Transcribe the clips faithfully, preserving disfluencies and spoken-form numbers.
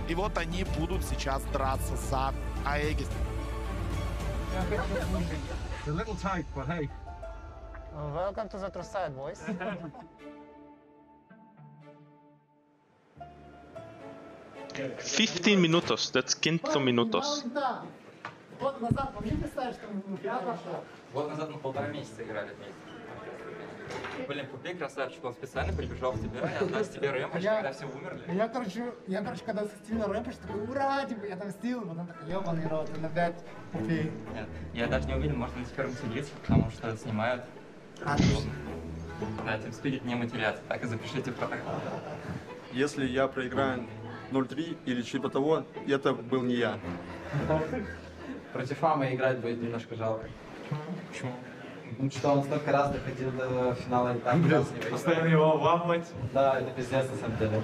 И вот они будут сейчас драться за Аегис. A little tight, but hey. Welcome to the true side, boys. fifteen minutos, that's quinto minutos. Вот назад, помните, представить, что Вот назад мы полтора месяца играли вместе. Блин, Купей красавчик, он специально прибежал к тебе и отдаст тебе рэмпочь, когда все умерли. Я, короче, я, короче, когда стил рэмпочь, такой, ура, типа, я там стил, потом такой, ёбаный рот, он опять Купей. Нет, я даже не уверен, можно на первом сидеться, потому что снимают. Отлично. Да, TeamSpeak не матерят, так и запишите в протокол. Если я проиграю ноль три или типа того, это был не я. Против Амы играть будет немножко жалко. Почему? Ну что, он столько раз доходил до финала и там играл с ним. Постоянно его обламывать. Да, это пиздец на самом деле.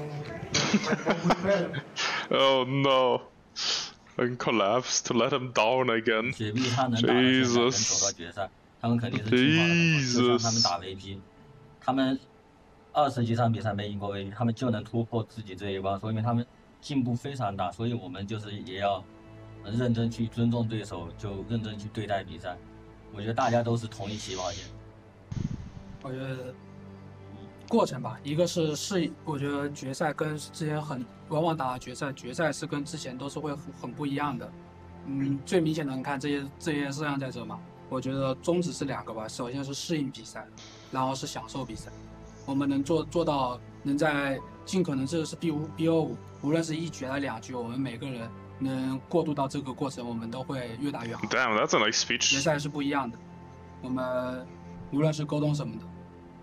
Oh no. I collapsed to let him down again. Jesus. 他们肯定是进化的，就像他们打 V P， 他们二十几场比赛没赢过 V P， 他们就能突破自己这一关，说明他们进步非常大。所以我们就是也要认真去尊重对手，就认真去对待比赛。我觉得大家都是同一起跑线。 我觉得过程吧，一个是适应，我觉得决赛跟之前很往往打决赛，决赛是跟之前都是会很很不一样的。嗯，最明显能看这些这些摄像在这嘛。 我觉得宗旨是两个吧，首先是适应比赛，然后是享受比赛。我们能做做到，能在尽可能这是 B 五 B 二五，无论是一局还是两局，我们每个人能过渡到这个过程，我们都会越打越好。 Damn, that's a nice speech. 决赛是不一样的，我们无论是沟通什么的。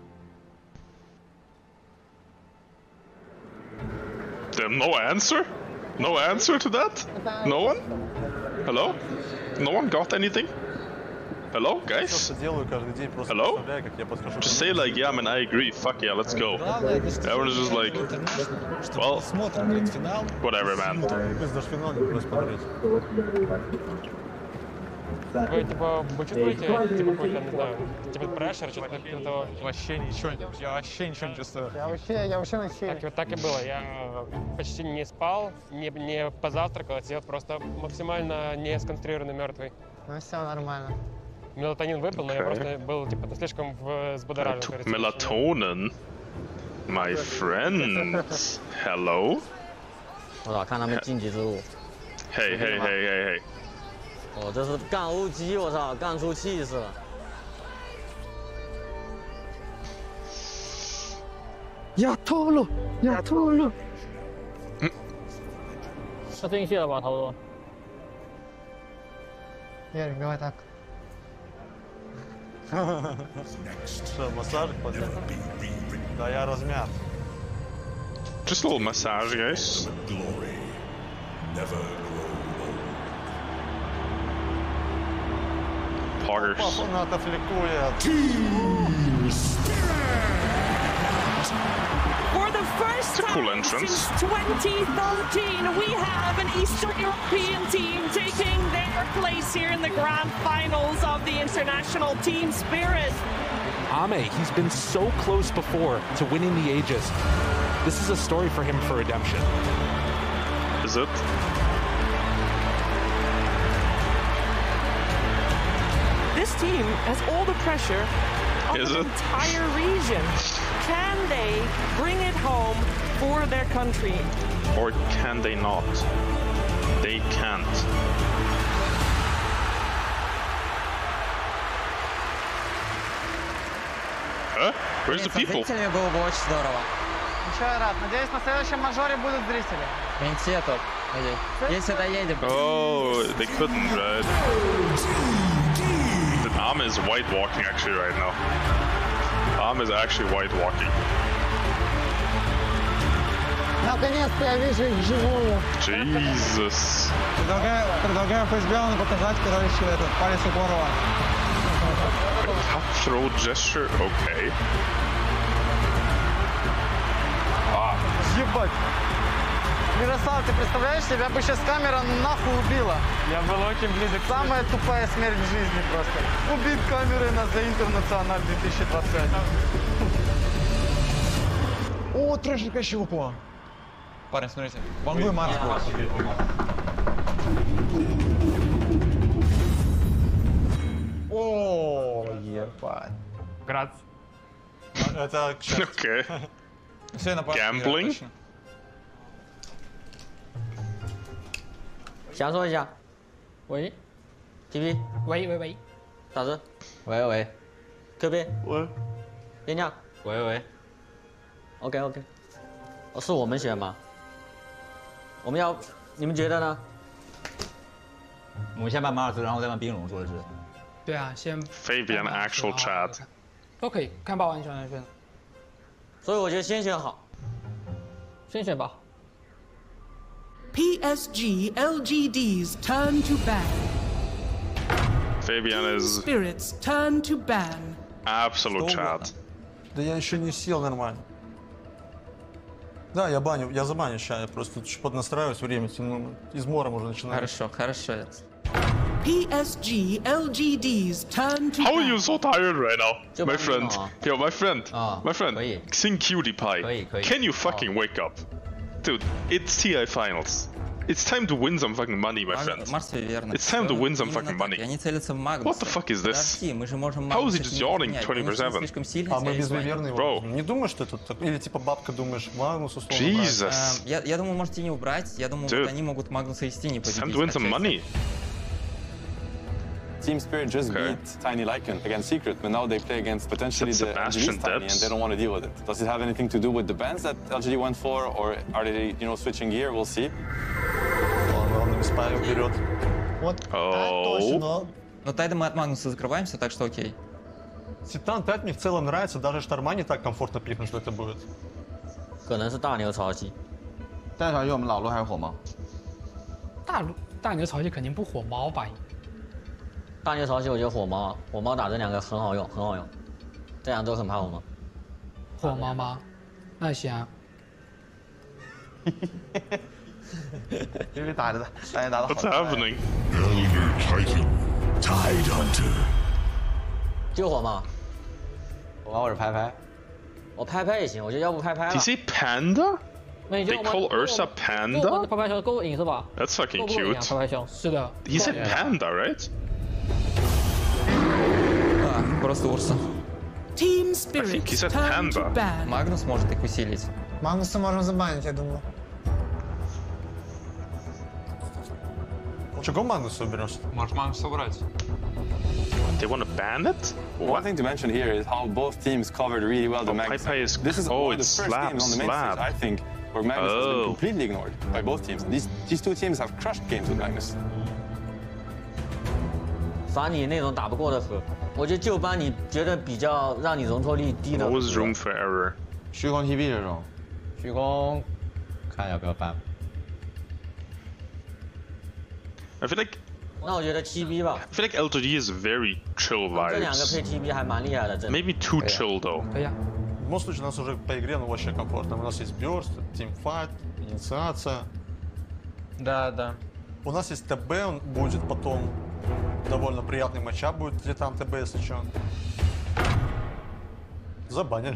Damn, no answer? No answer to that? No one? Hello? No one got anything? Hello, guys? Hello? Just say like, yeah, man, I agree. Fuck yeah, let's go. Everyone's just like, well, whatever, man. Вы, типа, вы чувствуете, типа, какой-то, не знаю, типа, прешер, что-то этого? Вообще ничего, я вообще ничего не чувствую. Я вообще, я вообще на силе. Так, так и было. Я почти не спал, не, не позавтракал, сидел просто максимально не сконцентрированный, мертвый. Ну все нормально. Мелатонин выпил, но я просто был, типа, слишком взбудоражен. Melatonin? My friend. Hello? 我操，看他们晋级之路。 Hey, hey, hey, hey, hey. 哦，这是干乌鸡，我操，干出气势了。 Я吐了，я吐了。 吃进去了吧，头头。 Ярик, давай так. Что, массаж подъем? Да я размят. Just a little massage, guys. Poggers. Папа фликует. For the first It's a cool time entrance. since twenty thirteen, we have an Eastern European team taking their place here in the grand finals of the International Team Spirit. Ame, he's been so close before to winning the Aegis. This is a story for him for redemption. Is it? This team has all the pressure of Is the it? entire region. Can they bring it home for their country? Or can they not? They can't. Huh? Where's the people? было бы очень здорово. Ничего, я рад. Надеюсь, на следующем мажоре будут зрители. Принцету. Если доедем. Oh, they couldn't, right? The Arm is white walking actually right now. Arm is actually white walking. Наконец-то я вижу их вживую. Jesus. Предлагаю, предлагаю Фейсбеллану показать, короче, этот палец упорова. Cutthroat gesture, okay. А, ебать. Мирослав, ты представляешь, тебя бы сейчас камера нахуй убила. Я был очень близок. Самая тупая смерть в жизни просто. Убит камерой на The International две тысячи двадцать. О, трэшика щелкла. Парень, смотрите. Вангуй Марс. О, ебать. Грац. Это к счастью. Okay. Все на паре. Gambling. 想说一下，喂 ，T P， 喂喂喂， 导师，喂喂 ，Q B， 喂， 边将， 喂喂 ，OK OK， 哦，是我们选吗？我们要，你们觉得呢？ 我们先办马尔斯，然后再办冰龙，说的是。 对啊，先 Fabian actual chat. 都可以看霸王选选选， 所以我觉得先选好，先选吧。 P S G L G D's turn to ban. Fabian is Spirits turn to ban. absolute chat. Да я еще не сел нормально. Да, я баню, я забаню сейчас, я просто поднастраиваюсь, время тяну, измором уже начинаю. Хорошо, хорошо. P S G L G D's turn to How are ban. you so tired right now, my friend? Yo, my friend, my friend, Xing Cutie Pie. Can you fucking wake up? Dude, it's T I finals. It's time to win some fucking money, my friend. It's time to win some fucking money. What the fuck is this? How is he just yawning twenty-four seven? А мы без Виверны его не думаешь, что тут так? Или типа бабка думаешь, Магнус условно Jesus. Я, я думаю, можете не убрать. Я думаю, вот они могут Магнуса и Стини победить. Time to win some money. Team Spirit just okay. beat Tiny Lycan against Secret, but now they play against potentially the L G D Tiny and they don't want to deal with it. Does it have anything to do with the bans that L G D went for, or are they, you know, switching gear? We'll see. Вот. Oh. Но Тайда мы от Магнуса закрываемся, так что окей. Титан пять мне в целом нравится, даже Шторма не так комфортно пихнуть, что это будет. 可能是大牛潮汐。 大潮汐我们老陆还火吗？ 大大牛潮汐肯定不火猫吧？ 大牛潮汐，我觉得火猫，火猫打这两个很好用，很好用，这两都很怕火猫。 火猫吗？那行、啊。 因为打着的，大家打的好。 What's happening? Elder Titan, Tide Hunter. 就火猫。 火猫我是拍拍， 我拍拍也行，我觉得要不拍拍了。 Did you say panda? They call Ursa panda? 拍拍熊够瘾是吧 That's fucking cute. 拍拍熊是的。 He said panda, right? А, просто Урса. Team Spirits turn to ban. Магнус может их усилить. Магнуса можем забанить, я думаю. Чего Магнуса уберешь? Можешь Магнуса убрать. They want to ban it? One thing to mention here is how both teams covered really well the oh, Magnus. Is, this is oh, one of the first slap, games on the main slap. stage, I think, where Magnus oh. has been completely ignored by both teams. These these two teams have crushed games with Magnus. 反你那种打不过的河，我觉得就班你觉得比较让你容错率低的。 Always room for error. 虚空 T B 这种，虚空，看要不要办。 I feel like. 那我觉得 T B 吧。 I feel like L G D is very chill vibes. 这两个配 T B 还蛮厉害的，真的。 Maybe too chill though. 可以啊。 В любом случае, у нас уже по игре ну, вообще комфортно. У нас есть Burst, Teamfight, инициация. Да, да. У нас есть ТБ, он будет потом довольно приятный матчап будет Титан ТБ, если что. Забанили.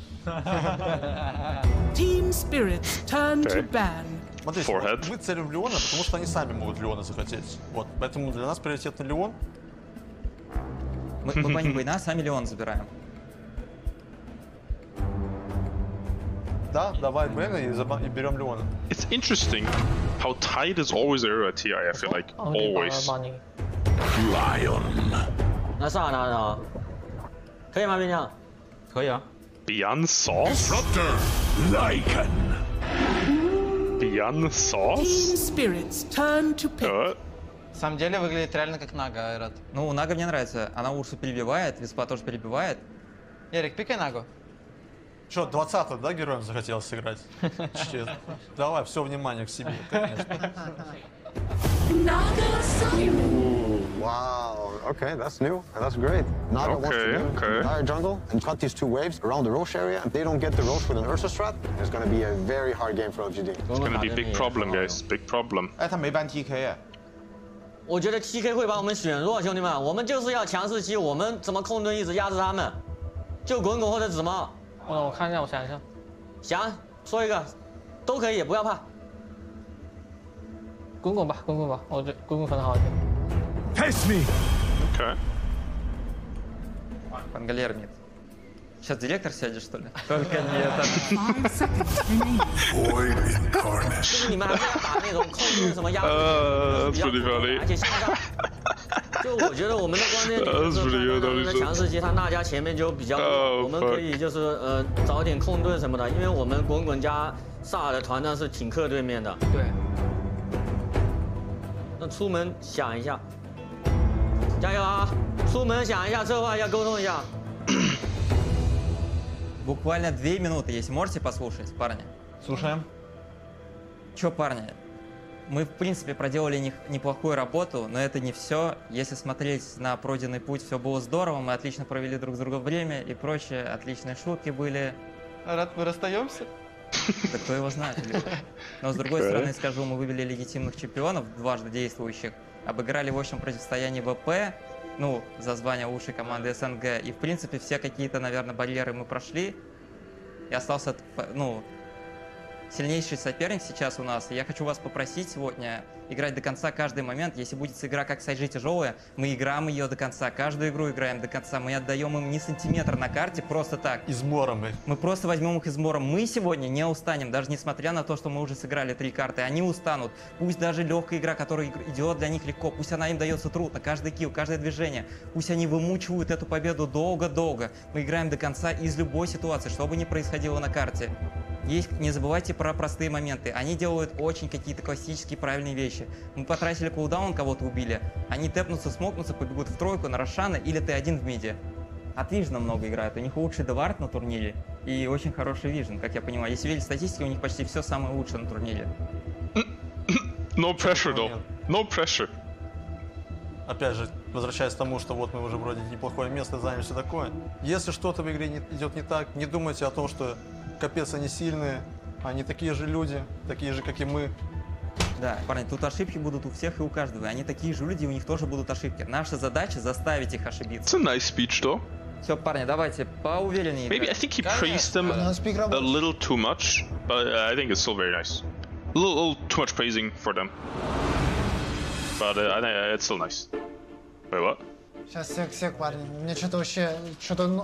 Team Spirits turn to ban. Смотрите, мы целим Леона, потому что они сами могут Леона захотеть. Вот, поэтому для нас приоритет на Леон. Мы, мы баним Война, сами Леон забираем. Да, давай Бена и, и берем Леона. It's interesting how tight is always error at T I, I feel like. Always. Lion. 那上哪呢？可以吗，边将？ 可以啊。 Beyond Sauce? Lycan. Beyond Sauce? Team Spirits turn to pick. Uh. На самом деле выглядит реально как Нага, Айрат. Ну, Нага мне нравится. Она Урсу перебивает, Виспа тоже перебивает. Ярик, пикай Нагу. Что, двадцатого, да, героем захотелось сыграть? Давай, все внимание к себе, конечно. Wow, okay, that's new, that's great. Naga okay, wants to get okay. the entire jungle and cut these two waves around the Roche area. If they don't get the Roche with an Ursa strat, it's going to be a very hard game for L G D. It's going to be a big problem, guys, big problem. 哎，他没办 T K 哎。 我觉得 T K 会把我们选弱，兄弟们，我们就是要强势期，我们怎么控盾一直压制他们？就滚滚或者紫猫。哦，我看一下，我想一下。想说一个。 都可以，也不要怕。滚滚吧，滚滚吧，我觉得滚滚可能好一点。 Test me. Okay. Пангалер нет. Сейчас директор сядет, что ли? Только не это. 就是你们还是要打那种控制什么压呃，这里边里。 而且现在，就我觉得我们的关键点就是他们的强势期，他大家前面就比较多，我们可以就是呃早点控盾什么的，因为我们滚滚加萨尔的团战是挺克对面的。 对。 那出门想一下，加油啊！出门想一下，策划一下，沟通一下。 Буквально две минуты, если можете послушать, парни. Слушаем. Че, парни? Мы, в принципе, проделали неплохую работу, но это не все. Если смотреть на пройденный путь, все было здорово, мы отлично провели друг с другом время и прочее, отличные шутки были. Рад, мы расстаемся? Да кто его знает. Но с другой стороны, скажу, мы вывели легитимных чемпионов, дважды действующих, обыграли в общем противостоянии ВП, ну, за звание лучшей команды СНГ. И, в принципе, все какие-то, наверное, барьеры мы прошли. И остался, ну, сильнейший соперник сейчас у нас. И я хочу вас попросить сегодня играть до конца каждый момент. Если будет игра как с ай джи тяжелая, мы играем ее до конца. Каждую игру играем до конца. Мы отдаем им не сантиметр на карте просто так. Измором их. Мы просто возьмем их измором. Мы сегодня не устанем, даже несмотря на то, что мы уже сыграли три карты. Они устанут. Пусть даже легкая игра, которая идет для них легко, пусть она им дается трудно. Каждый килл, каждое движение. Пусть они вымучивают эту победу долго-долго. Мы играем до конца из любой ситуации, что бы ни происходило на карте. Есть, не забывайте про простые моменты. Они делают очень какие-то классические правильные вещи. Мы потратили кулдаун, кого-то убили. Они тэпнутся, смокнутся, побегут в тройку на Рошана или Т один в миде. От Вижна много играют. У них лучший девард на турнире и очень хороший Вижн, как я понимаю. Если видеть статистику, у них почти все самое лучшее на турнире. No pressure, though. No pressure. Опять же, возвращаясь к тому, что вот мы уже вроде неплохое место заняли, все такое. Если что-то в игре не, идет не так, не думайте о том, что капец они сильные, они такие же люди, такие же, как и мы. Да, парни, тут ошибки будут у всех и у каждого. Они такие же люди, у них тоже будут ошибки. Наша задача заставить их ошибиться. It's a nice speech, though. Все, парни, давайте поувереннее. Maybe I think he praised them a little too much, but I think it's still very nice. A little, little too much praising for them. But uh, I think it's still nice. Wait, what? Сейчас, сек, сек, парни. Мне что-то вообще, что-то...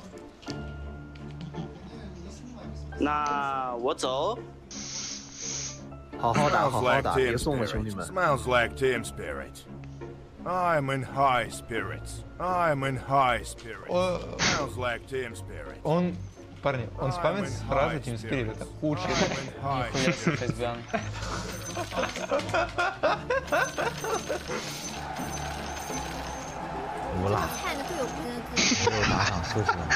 那我走。 好好打，好好打，别送了，兄弟们。 Smells like team spirit. I'm in high spirits. I'm in high spirits. Smells like team spirit. Он, парни, он спамит фразу Team Spirit. Это худший. Нихуя себе хозяин. 无辣，看着会有别人没有打赏收拾。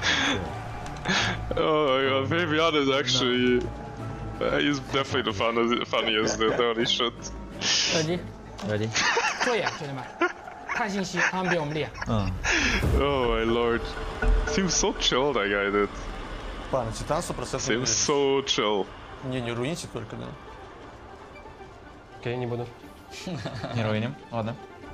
Oh my god, Fabian is actually... Uh, he's definitely the funniest, funniest dude, holy shit. Ready? Ready? 做眼，兄弟们，看信息，他们比我们厉害。 嗯。 Oh my lord. Seems so chill, that guy did. Парни, Титан сто процентов. Seems so chill. Не, не руините только, да. Окей, не буду. Не руиним, ладно.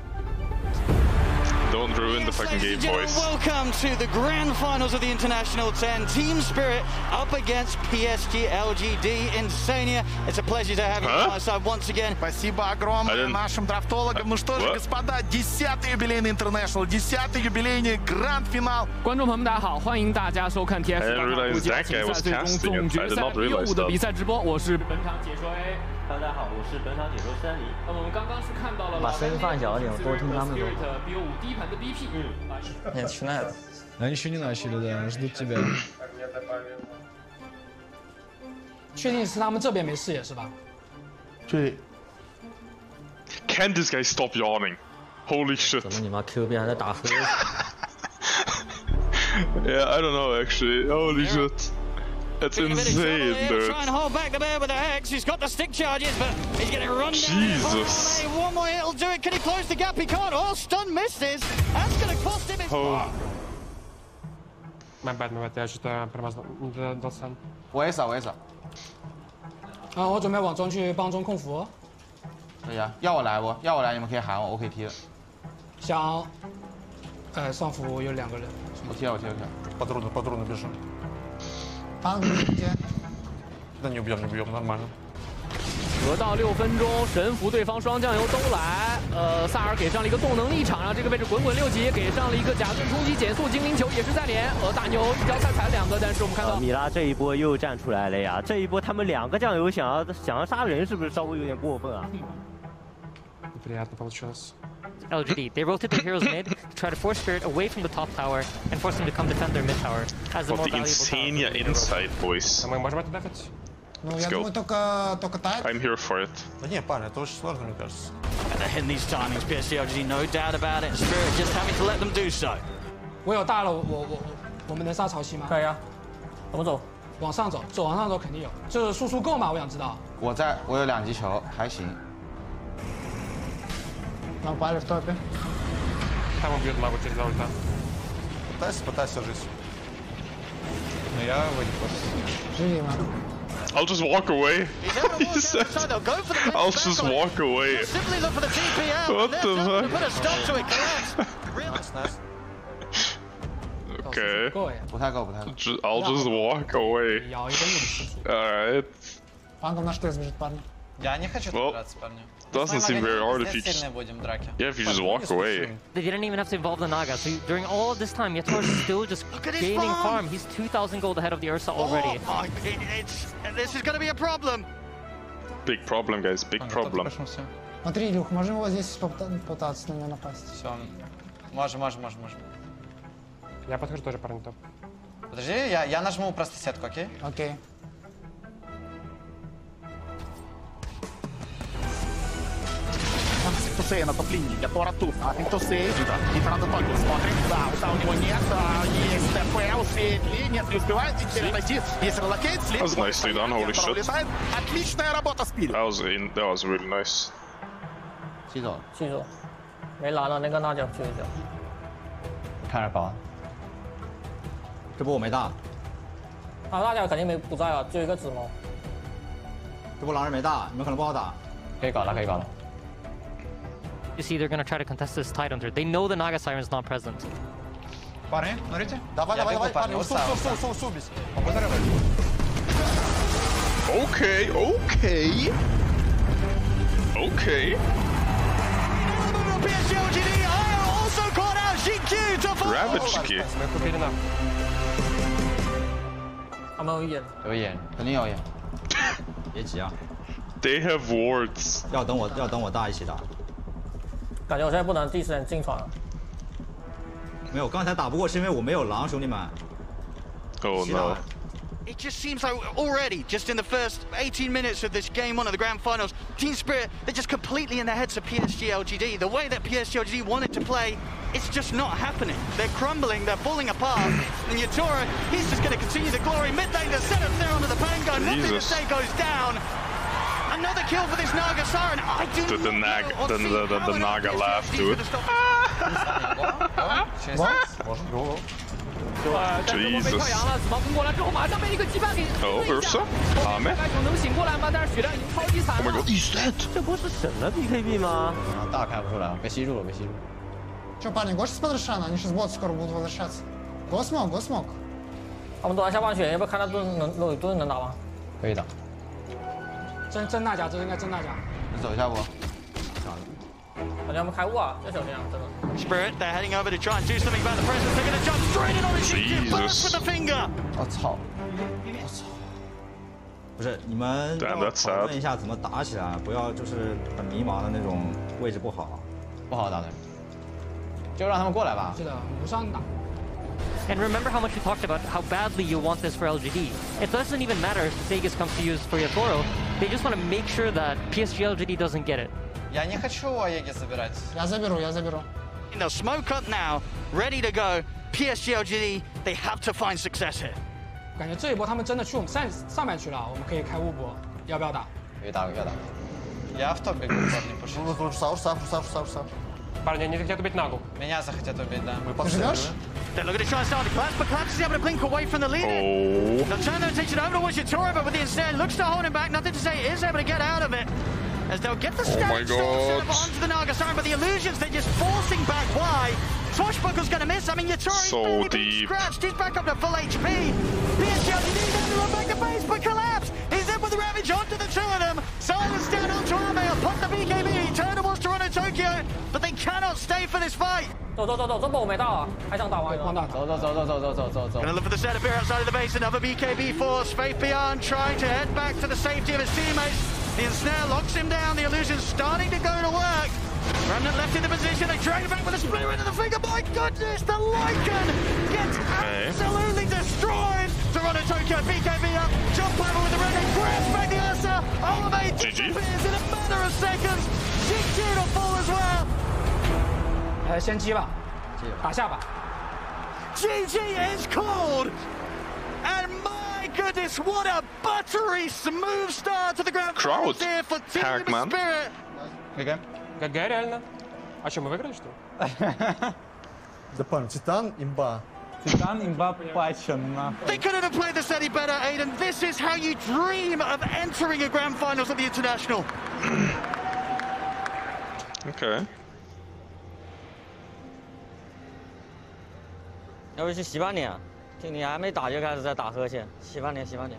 Don't ruin the fucking game, boys. Welcome to the grand finals of the International ten. Team Spirit up against P S G L G D Insania. It's a pleasure to have you on our side once again. Спасибо огромное нашим драфтологам. Ну что же, господа, десятый юбилейный International, десятый юбилейный гранд-финал. 观众朋友们，大家好，欢迎大家收看 T F 八国际竞赛最终总决赛第五的比赛直播，我是本场解说 A。 大家好，我是本场解说山里。 那么我们刚刚是看到了把声音放小一点，我多听他们说。 B O 五第一盘的 B P。 嗯。Начинают. Они еще не начали, да, ждут тебя. 确定是他们这边没视野是吧？ 对。 Can this guy stop yawning? Holy shit. 怎么你妈 Q 边还在打喝？ Yeah, I don't know actually. Holy shit. That's insane, dude. Try and hold back the bear with the hex. He's got the stick charges, but he's getting run down. Jesus. One more hit will do it. Can he close the gap? He can't. Oh, stun misses. That's going to cost him his oh. My bad, my bad. Я что-то промазал. Дал сам. 我也扫，我也扫。 啊，我准备往中去帮中控服。 可以啊，要我来不？要我来，你们可以喊我，我可以踢的。 想，呃，上服有两个人。 我踢了，我踢了，我踢了。 По трудно, по трудно бежим. 帮你接。 Да не убьем, не убьем, нормально. 不到六分钟，神符对方双酱油都来。呃，萨尔给上了一个动能立场，让这个位置滚滚六级，给上了一个假盾冲击减速，精灵球也是在连。而大牛一脚踩踩两个，但是我们看到米拉这一波又站出来了呀！这一波他们两个酱油想要想要杀人，是不是稍微有点过分啊？ L G D, they rotate their heroes mid to try to force Spirit away from the top tower and force them to come defend their mid tower as the more valuable Insania inside, boys. Ну, я думаю, только, только тайп. I'm here for it. Да не, парни, это очень сложно, мне кажется. And they're hitting these timings, P S G L G D, no doubt about it. Spirit just having to let them do so. 我有大了，我我我我们能杀潮汐吗？ 可以啊，怎么走？ 往上走，走往上走肯定有。这输出够吗？我想知道。 我在，我有两击球，还行。 Напали в топе. Там убьет магу через ульта. Пытайся, пытайся жить. Но я его не просто. Живи, Магу. I'll just walk away. He said, I'll just walk away. What the fuck? Okay. I'll just walk away. Alright. Фангом на что сбежит, парни? Я не хочу well, драться, парни. Doesn't seem very hard if you just... Yeah, if you just walk away. They didn't even have to involve the Naga, so during all of this time, Yatour is still just gaining farm. He's two thousand gold ahead of the Ursa already. Oh, my, it, it's, this is going to be a problem. Big problem, guys, big problem. Смотри, Илюх, можем его здесь попытаться на него напасть? Все, можем, можем, можем, можем. Я подхожу тоже, парни, топ. Подожди, я, я нажму просто сетку, окей? Окей. Тусей на топ-линии, Ятора тут, Тусей, и правда только смотрит, да, уса у него нет, есть ТП, успеет ли, нет, не успевает, теперь найти, есть релокейт, слив, пролетает, отличная работа Спири. That was in, that was really nice. 记住，记住，没拿到那个辣椒去一下。 看着高。这波我没大。 啊，辣椒肯定没不在啊，只有一个紫猫。 这波狼人没大，你们可能不好打。可以搞了，可以搞了。 You see, they're going to try to contest this Tide Hunter. They know the Naga Siren is not present. Парни, смотрите. Давай, давай, давай, парни. Усу, усу, усу, усу, убить. Okay, okay. Okay. Ravage kick. 他们有眼， 有眼，肯定有眼。别急啊。 They have wards. 要等我，要等我大一起打。 感觉我现在不能第一时间进船了。 没有，刚才打不过是因为我没有狼，兄弟们。 Oh no. It just seems like already, just in the first eighteen minutes of this game one of the grand finals, Team Spirit, they're just completely in the heads of P S G L G D. The way that P S G L G D wanted to play, it's just not happening. They're crumbling, they're falling apart. And Yatora, he's just going to continue the glory. Mid lane, the setup there onto the Pango. Nothing to say goes down. Another kill for this Naga Siren. I do the, the, nag, the, the, the, the Naga laugh, dude. Jesus. Oh, Ursa? Ame? Oh my god, he's dead! 这不是神的 B K B 吗？ 大开不出来，被吸住了，被吸住。 Че, парни, гоши с подрешана, они сейчас бот скоро будут возвращаться. Го смог, го смог. 他们都在下半血，要不要看他盾能有盾能打吗？ 可以打。 真真大甲，这应该真大甲。 你走一下不？ 感觉他们开雾啊，要小心啊，真的。 Spirit, they're heading over to try and do something about the presence. They're going to jump straight in on the Shinju, burst with the finger. 我操！我操！不是，你们要讨论一下怎么打起来，不要就是很迷茫的那种位置不好，不好打的。就让他们过来吧。 是的，无伤打。 And remember how much we talked about how badly you want this for L G D. It doesn't even matter if Sagas comes to use for Yatoro. They just want to make sure that P S G L G D doesn't get it. Я не хочу Аеги забирать. Я заберу, я заберу. They'll smoke up now, ready to go. P S G L G D, they have to find success here. 感觉这一波他们真的去我们上上面去了，我们可以开雾波，要不要打？ 可以打，可以打。 Я в топ бегу, парни, пошли. Урса, урса, урса, урса, урса. Парни, они хотят убить Нагу. Меня захотят убить, да. Мы живешь? They're looking to try and start the collapse, but Collapse is able to blink away from the leader. Oh. They'll turn their attention over towards Yatora, but with the instead looks to hold him back. Nothing to say, is able to get out of it. As they'll get the stack oh onto the Naga Siren, but the illusions, they're just forcing back. Why? Swashbuckle's going to miss. I mean, Yatora so is deep. scratched. He's back up to full H P. P S G L G D doesn't run back to base, but Collapse is able advantage onto the two of them. Silence down onto Ame upon the B K B. Turn towards Toronto Tokyo, but they cannot stay for this fight. 走走走走，这波我没到啊，还想打完。 光大， 走走走走走走走走走。 Gonna look for the set appear outside of the base. Another B K B force. Faith Beyond trying to head back to the safety of his teammates. The ensnare locks him down. The illusion's starting to go to work. Remnant left in the position. They drag it back with a splitter into the finger. My goodness, the Lycan gets absolutely destroyed. Toronto Tokyo, B K B up. Jump over with the Renegade. Grabs back the Ursa. Olave disappears in a matter of seconds. G G to fall as well. 呃，先击吧，打下吧。 G G is called, and my goodness, what a buttery smooth start to the grand finals here for Team Spirit. ГГ. ГГ реально. А что, мы выиграли, что ли? Да пам, Титан имба. Титан имба пачена. They couldn't have played this any better, Aiden. This is how you dream of entering a grand finals of the International. Okay. 要不去洗把脸？听你还没打就开始在打呵欠，洗把脸，洗把脸。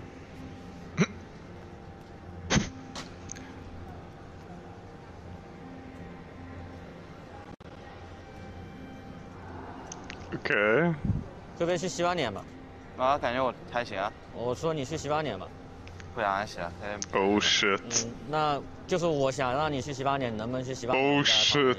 OK。 这边去洗把脸吧。 啊，感觉我还行啊。 我说你去洗把脸吧。 不想洗了。 Oh shit。 嗯，那就是我想让你去洗把脸，能不能去洗把脸？ Oh shit。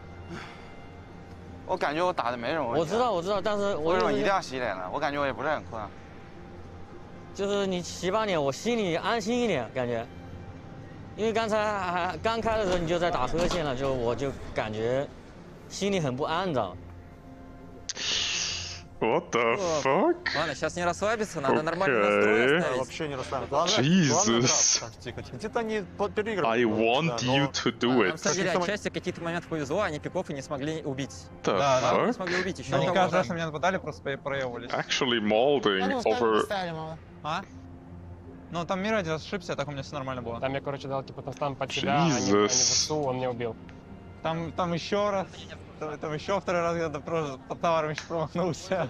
我感觉我打的没什么问题。 我知道，我知道，但是我为什么一定要洗脸呢？我感觉我也不是很困啊。 就是你洗把脸，我心里安心一点，感觉。因为刚才还刚开的时候你就在打呵欠了，就我就感觉心里很不安，知道吗？ What the fuck? Ладно, сейчас не расслабиться, надо нормально настроиться. Вообще не расслабиться. Jesus. Титане переигрывают. I want you to do На самом деле, it. отчасти какие-то моменты повезло, они пиков и не смогли убить. The Да, да, fuck? не смогли убить. Еще Они одного каждый раз там. на меня нападали, просто проебывались. Actually molding over. А? Ну, там Миради ошибся, так у меня все нормально было. Там я, короче, дал типа там под себя, а не, а не в ИСУ, он меня убил. Там, там еще раз, там, там еще второй раз я просто под товаром еще промахнулся.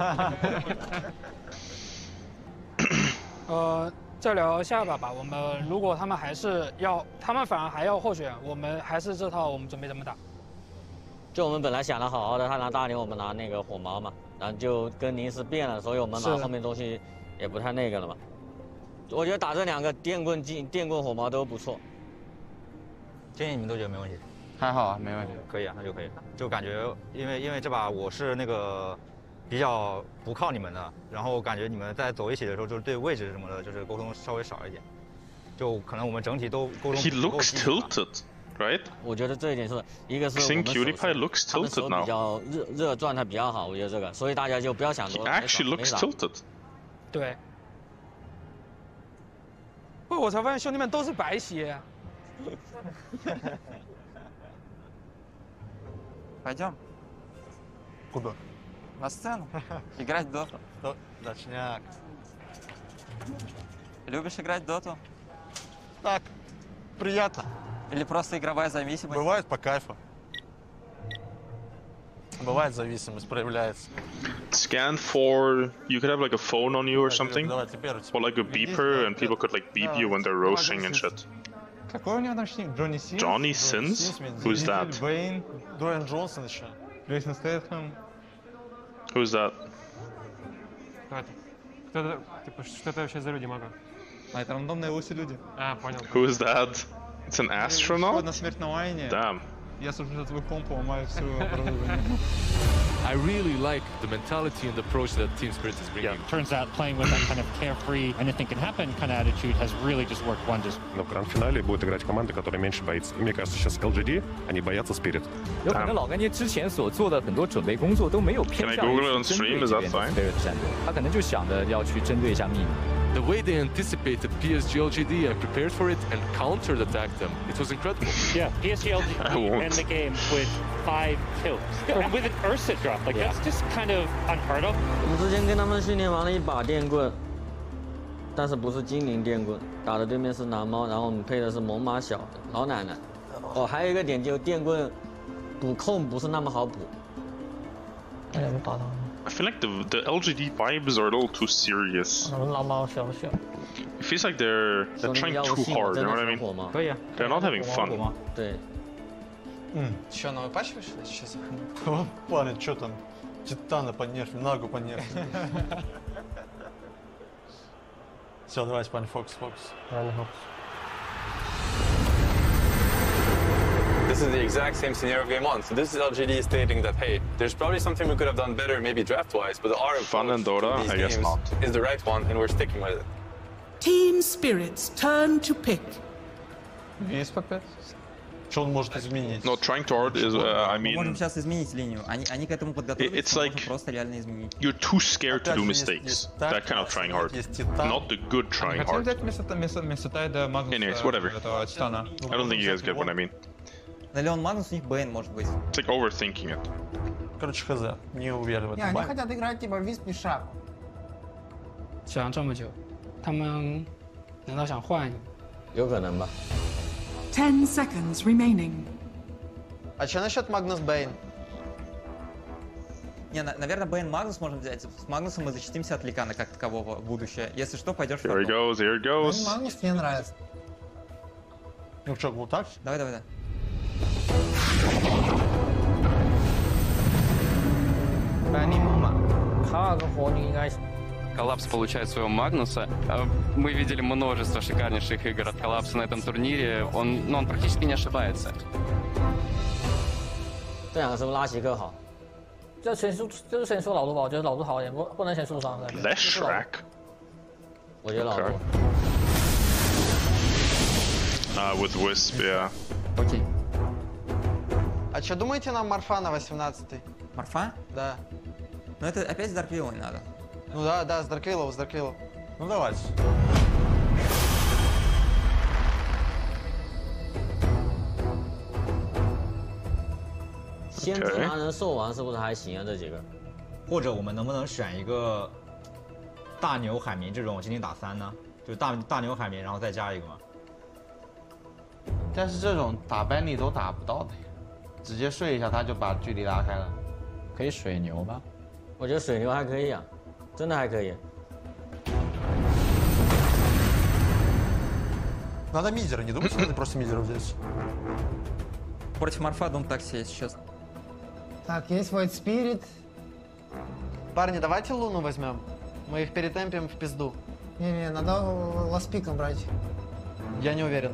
呃，再聊下吧吧。我们如果他们还是要，他们反而还要候选，我们还是这套，我们准备怎么打？ 就我们本来想的好好的，他拿大连，我们拿那个火毛嘛，然后就跟临时变了，所以我们拿后面东西也不太那个了嘛。我觉得打这两个电棍进电棍火毛都不错。 建议你们都觉得没问题？ 还好啊，没问题， 可以啊，那就可以。就感觉，因为因为这把我是那个比较不靠你们的，然后感觉你们在走一起的时候，就是对位置什么的，就是沟通稍微少一点，就可能我们整体都沟通。 He looks tilted, right? 我觉得这一点是一个是我 think 们 PewDiePie looks 他们 tilted 手 now. 比较热热状态比较好，我觉得这个，所以大家就不要想 He 多。 actually looks tilted. 对。不，我才发现兄弟们都是白鞋。 Пойдем. Куда? На сцену. Играть в доту. Дачняк. Любишь играть в доту? Так, приятно. Или просто игровая зависимость? Бывает по кайфу. Бывает зависимость, проявляется. Scan for. You could have like a phone on you or something, or like a beeper, and people could like beep you when they're roasting and shit. Какой у него начальник? Джонни Синс? Johnny Sins? Who's that? Бэйн. Дуэйн Джонсон еще. Джейсон Стэтхэм. Who's that? Кто это? Кто это? Типа, что это вообще за люди, Мага? А это рандомные луси люди. А, понял. Who's that? It's an astronaut? Одна смерть на войне. Damn. Я слушаю за твой комп, ломаю все оборудование. I really like the mentality and the approach that Team Spirit is bringing. Yeah, turns out playing with that kind of carefree, anything can happen kind of attitude has really just worked wonders. Но в гранд-финале будет играть команда, которая меньше боится. И мне кажется, сейчас эл джи ди, они боятся Spirit. 有可能老干爹之前所做的很多准备工作都没有偏向于针对这边的 Spirit 战队，他可能就想着要去针对一下秘密。 The way they anticipated P S G L G D and prepared for it and counter-attacked them, it was incredible. Yeah, P S G L G D end the game with five kills. And with an Ursa drop, like that's just kind of unheard of. 我们之前跟他们训练完了一把电棍，但是不是精灵电棍，打的对面是蓝猫，然后我们配的是猛犸小的老奶奶。哦，还有一个点就是电棍补控不是那么好补。 哎，没打到。 I feel like the the L G D vibes are a little too serious. 蓝猫小小。 It feels like they're they're trying too hard. You know what I mean? They're not having fun. 对。 Mm. Что, новый патч вышел сейчас? Парень, что там? Титана понерфили, Нагу понерфили. Все, давайте, парень, фокус, фокус. This is the exact same scenario of game one. So this is L G D stating that, hey, there's probably something we could have done better, maybe draft-wise, but our fun and Dota, I guess not, is the right one, and we're sticking with it. Team Spirit's turn to pick. Есть пока. Что он может изменить? No, trying too hard is, uh, I mean... Мы можем сейчас изменить линию. Они, они к этому подготовились, мы можем просто реально изменить. You're too scared to do mistakes. That kind of trying hard. Not the good trying hard. Anyways, whatever. I don't think you guys get what I mean. На Леон Магнус у них Бэйн может быть. It's like overthinking it. Короче, хз. Не уверен в этом. Не, они хотят играть типа Висп и Шаг. 想这么久，他们难道想换？ 有可能吧。 Ten seconds remaining. А что насчет Магнус Бэйн? Не, на, наверное, Бэйн Магнус можем взять. С Магнусом мы защитимся от Ликана как такового в будущее. Если что, пойдешь в Here it goes, here it goes. Магнус мне нравится. Ну что, вот так? Давай, давай, да. Коллапс получает своего Магнуса. Мы видели множество шикарнейших игр от Коллапса на этом турнире. Он, ну, он практически не ошибается. 这两个是不是拉奇克好？ 就先说，就是先说老杜吧，我觉得老杜好一点，不不能先受伤的。 Less Shrek. 我觉得老杜。 Ah, with Wisp, yeah. Окей. А что думаете нам Марфа на восемнадцатый? Марфа? Да. Ну это опять с Дарквиллом не надо. Ну да, да, с Дарквиллом, с Дарквиллом. Ну давайте. Okay. 先提拿人兽王是不是还行啊？这几个， 或者我们能不能选一个大牛海绵这种精灵打三呢？就大大牛海绵，然后再加一个嘛。 但是这种打班里都打不到的，直接睡一下他就把距离拉开了。 可以水牛吧？我觉得水牛还可以啊，真的还可以。 Надо мидера, не думаете, надо просто мидера взять? Против Марфа дом так сесть сейчас. Так, есть White Spirit. Парни, давайте Луну возьмем. Мы их перетемпим в пизду. Не-не, надо ласпиком брать. Я не уверен.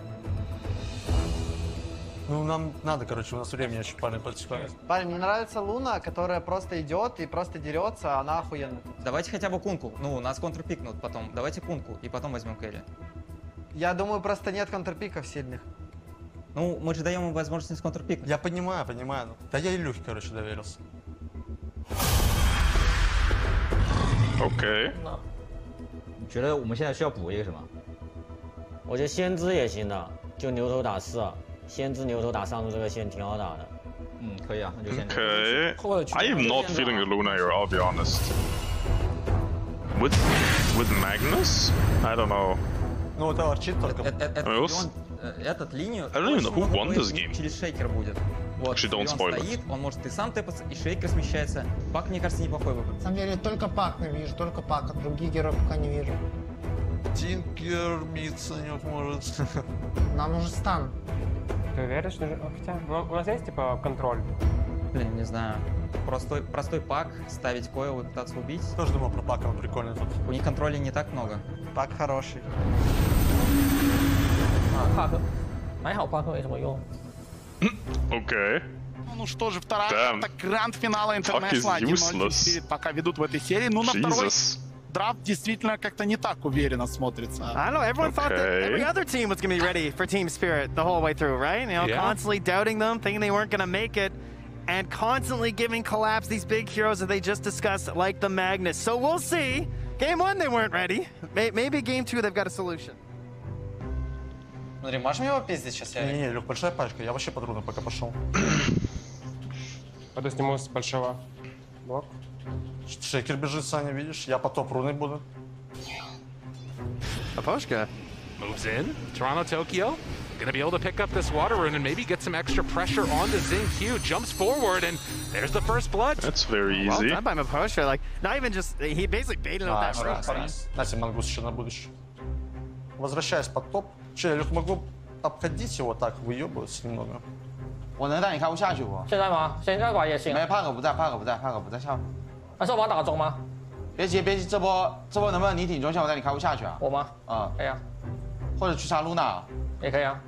Ну, нам надо, короче, у нас времени еще парни подсекают. Парень, мне нравится Луна, которая просто идет и просто дерется, она охуенная. Давайте хотя бы кунку. Ну, нас контрпикнут потом. Давайте кунку и потом возьмем Кэлли. Я думаю, просто нет контрпиков сильных. Ну, мы же даем им возможность контрпикнуть. Я понимаю, понимаю. Да я Илюхе, короче, доверился. OK。 觉得我们现在需要补一个什么？ 我觉得先知也行的，就牛头打四啊，先知牛头打上路这个线挺好打的。 嗯，可以啊，那就先。 Okay. I am not feeling the Luna here, I'll be honest. With with Magnus? I don't know. Ну, это арчит только. Этот линию. I don't even know who won this game. Через шейкер будет. Вот, Actually, don't spoil стоит, он может и сам тэпаться, и шейкер смещается. Пак, мне кажется, неплохой выбор. На самом деле, только Пак я вижу, только Пак, а других героев пока не вижу. Тинкер биться не может. Нам нужен стан. Ты уверен, что... Хотя, у нас есть, типа, контроль? Блин, не знаю. Простой, простой Пак, ставить койл и пытаться убить. Тоже думал про Пака, он прикольный тут. У них контролей не так много. Пак хороший. А, Пак. 还好Пак没什么用。 Окей. Ну что же, вторая карта гранд-финала Интернешнл. Один ноль пока ведут в этой серии. Ну, на второй драфт действительно как-то не так уверенно смотрится. I don't know, everyone okay. thought that every other team was going to be ready for Team Spirit the whole way through, right? You know, yeah. constantly doubting them, thinking they weren't going to make it, and constantly giving Collapse these big heroes that they just discussed, like the Magnus. So we'll see. Game one, they weren't ready. Maybe game two, they've got a solution. Смотри, можем его пиздить сейчас? Не-не, Люк, большая пачка, я вообще по трудно пока пошел. Пойду сниму с большого. Блок. Шейкер бежит, Саня, видишь? Я по топ-руной буду. Aposhka moves in. Toronto Tokyo gonna be able to pick up this water rune and maybe get some extra pressure onto Xingqiu. Jumps forward and there's the first blood. That's very easy. Well done by Aposhka. Like, not even just, he basically baited out that first. Дайте мангус еще на будущее. возвращаясь под топ, че, я могу обходить его так, выебываться немного. 我能带你开屋下去不？ 现在吗？现在吧也行。 没，帕克不在，帕克不在，帕克不在下。 那是我打中吗？ 别急，别急，这波这波能不能你顶中线，我带你开屋下去啊？ 我吗？ 啊， 可以啊。 或者去杀露娜。 也可以啊。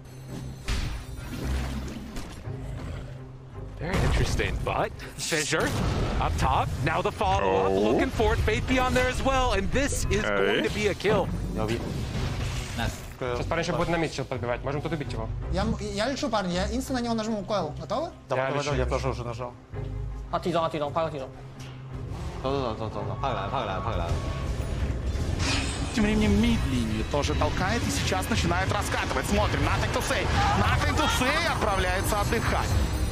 Very interesting, but Fissure up top. Now the follow-up, oh. looking for it. Faith Beyond there as well, and this is okay. going to be a kill. Nice. Сейчас парень еще будет на мид подбивать. Можем тут убить его. Я, я лечу, парни. Я инста на него нажму койл. Готовы? Давай, давай, давай, я тоже уже нажал. 啊，体中啊，体中，拍个体中。 走走走走走走， 帕克来，帕克来，帕克来。 Тем временем мид-линию тоже толкает и сейчас начинает раскатывать. Смотрим, Nothing to say. Nothing to say отправляется отдыхать.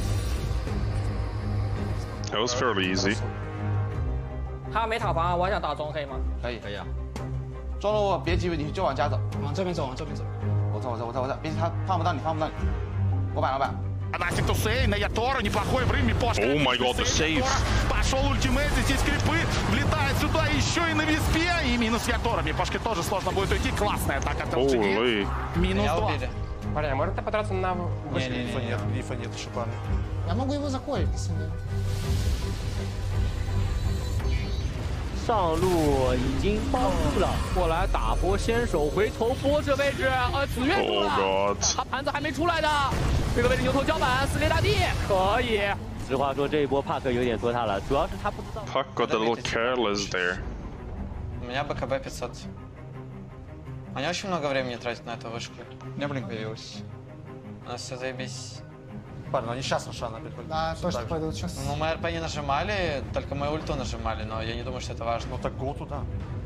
That was fairly easy. 他没塔防，我还想打中，可以吗？ 可以可以啊。中路别急，你就往家走。 往这边走，往这边走。 我走我走我走我走，别急，他放不到你，放不到你。我板我板。 Nothing to say, на Ятору неплохой время. Oh my god, the save. Пошел ультимейт, здесь крипы. Влетает сюда еще и на виспе. И минус Яторами. Пашке тоже сложно будет уйти. Классная атака от эл джи ди. Минус два. Парень, а можно подраться на... Не, не, не, нет, грифа нет, шипаны. Я могу его закоить, если нет. 上路已经包住了，过来打波，先手回头波这位置，呃，紫月住了，他盘子还没出来的，这个位置牛头交板，撕裂大地，可以。实话说，这一波帕克有点拖沓了，主要是他不知道。 Puck got a little careless there. У меня БКБ пятьсот. Они очень много времени тратят на эту вышку. У меня блин появился. У нас все заебись. Парень, они сейчас Рошан опять пойдут. Да, точно пойдут сейчас. Ну, мы эр пи не нажимали, только мы ульту нажимали, но я не думаю, что это важно. Ну так го туда.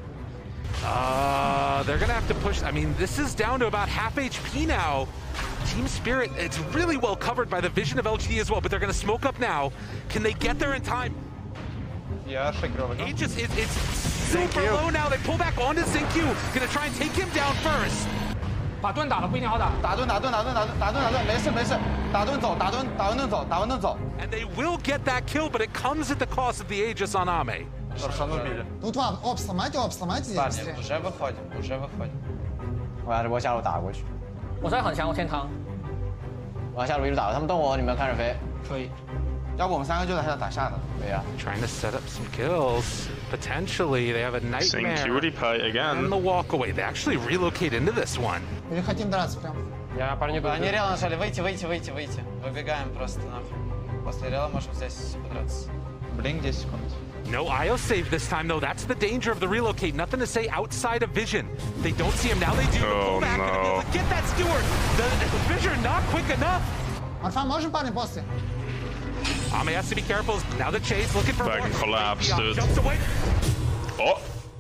Uh, they're gonna have to push. I mean, this is down to about half H P now. Team Spirit, it's really well covered by the vision of L G D as well, but they're gonna smoke up now. Can they get there in time? Yeah, it just, it, it's super low now. They pull back onto Xingqiu. Gonna try and take him down first. 把盾打了不一定好打， 打盾打盾打盾打盾打盾打盾，没事没事，打盾走打盾打完盾走打完盾走。 And they will get that kill, but it comes at the cost of the Aegis on Ame. Рошан убили. Тут вам, оп, сломайте, оп, сломайте. Парни, уже выходим, уже выходим. 我让这波下路打过去。 我现在很强，我先扛。 我下路一路打，他们动我，你们看着飞。 可以。 要不我们三个就在下打下的。 对呀。 Trying to set up some kills. Potentially, they have a nightmare. Cutie pie again. And the walk away. They actually relocate into this one. Или хотим драться прям. Я парни иду. Они рело нажали. Выйти, выйти, выйти, выйти. Выбегаем просто нахуй. После рела можем здесь подраться. Блин, десять секунд. No I O save this time, though. That's the danger of the relocate. Nothing to say outside of vision. They don't see him. Now they do. Oh, the pullback. no. Get that steward. The, the vision not quick enough. Арфа, можем, парни, после? Ame has to be careful. Now the chase, looking for Back more. collapse, dude. Jumps away. Oh.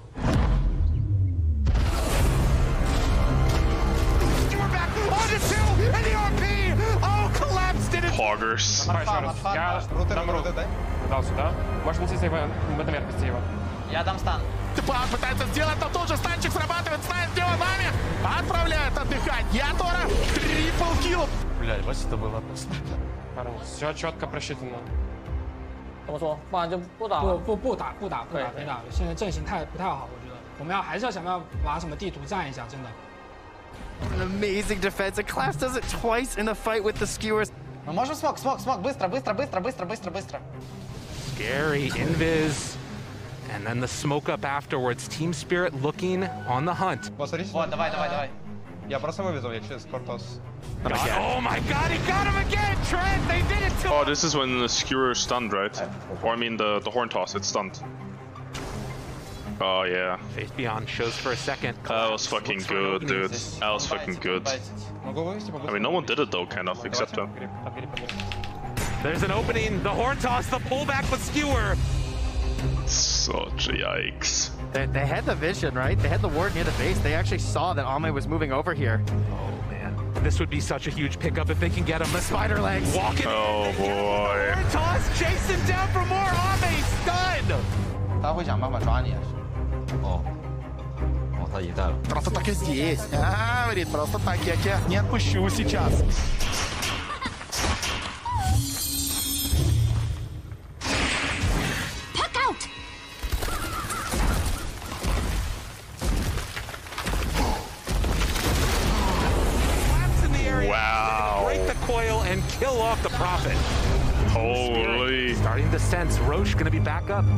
Steward back onto two, and the R P. Oh, collapsed it. Poggers. Я дам рут. Дал сюда. Можешь нести сейва, наверх вести его. Я дам стан. Типа пытается сделать, но тут же станчик срабатывает, станет дело нами. Отправляет отдыхать. Ятора. Трипл килл. Блядь, вот это было опасно. Парни, все четко просчитано. 怎么说？不然就不打。 不不不打不打不打别打，现在阵型太不太好，我觉得我们要还是要想要把什么地图占一下，真的。 An amazing defense, and Class does it twice in the fight with the skewers. Мы можем смог, смог, смог, быстро, быстро, быстро, быстро, быстро, быстро. Scary invis. And then the smoke up afterwards. Team Spirit looking on the hunt. Вот, давай, давай, давай. Я просто вывезу, я через Кортос. Oh my god, he got him again, Trent! They did it to him! Oh, this is when the skewer is stunned, right? Or I mean the, the horn toss, it's stunned. Oh yeah. Faith Beyond shows for a second. That was fucking good, dude. That was fucking good. I mean, no one did it though, kind of, except him. There's an opening, the horn toss, the pullback with skewer. Such a yikes. They, they had the vision, right? They had the ward near the base. They actually saw that Ame was moving over here. Oh man. This would be such a huge pickup if they can get him. The spider legs. Walking oh, in. boy. Horn toss, chasing down for more. Ame stunned. 他会想办法抓你。 哦。哦，他一带了。 Просто так и здесь. А, говорит, просто так я тебя не отпущу сейчас. kill off the Prophet. Holy. Starting to sense Roche gonna be back up.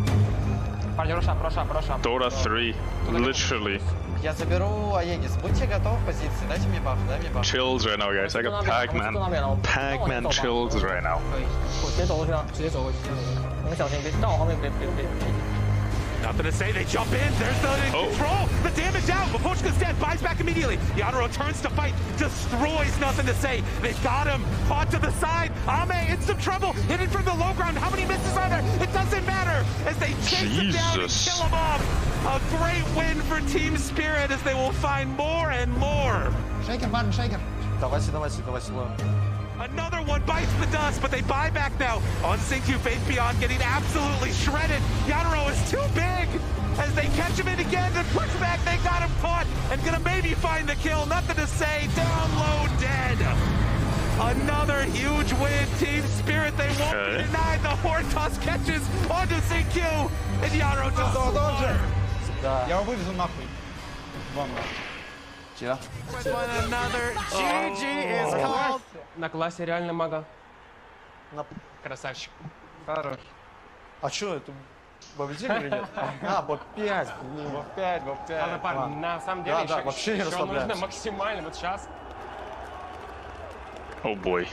Dota three, literally. Я заберу Аегис. Будьте готовы в позиции. Дайте мне баф, дай мне баф. Chills right now, guys. I got Pac-Man. Pac-Man chills right now. 我直接走过去啊，直接走过去，你们小心，别站我后面，别别别别。 Nothing to say, they jump in, there's the oh. control, the damage out, Mipochka's dead, buys back immediately. Yanro turns to fight, destroys Nothing to Say. They've got him, caught to the side. Ame in some trouble, hidden from the low ground. How many misses are there? It doesn't matter as they chase Jesus. him down and kill him off. A great win for Team Spirit as they will find more and more. Шейкер, Барн, шейкер. Давайте, давайте, давайте, ладно. Another one bites the dust, but they buy back now. On Sync-Q, Faith Beyond getting absolutely shredded. Yanro is too big as they catch him in again and push back. They got him caught and gonna maybe find the kill. Nothing to Say, down low, dead. Another huge win, Team Spirit. They won't okay. be denied. The Hortus catches onto Sync-Q and Yanro just slaughter. Я вывезу нахуй. Вам нахуй. With one another, G G is called. На классе реально мага. На... Красавчик. Хорош. А что это? Победили или нет? А, бот пять. бот пять, бот пять. Ладно, парни, на самом деле да, еще, да, вообще не еще нужно максимально вот сейчас. Oh boy.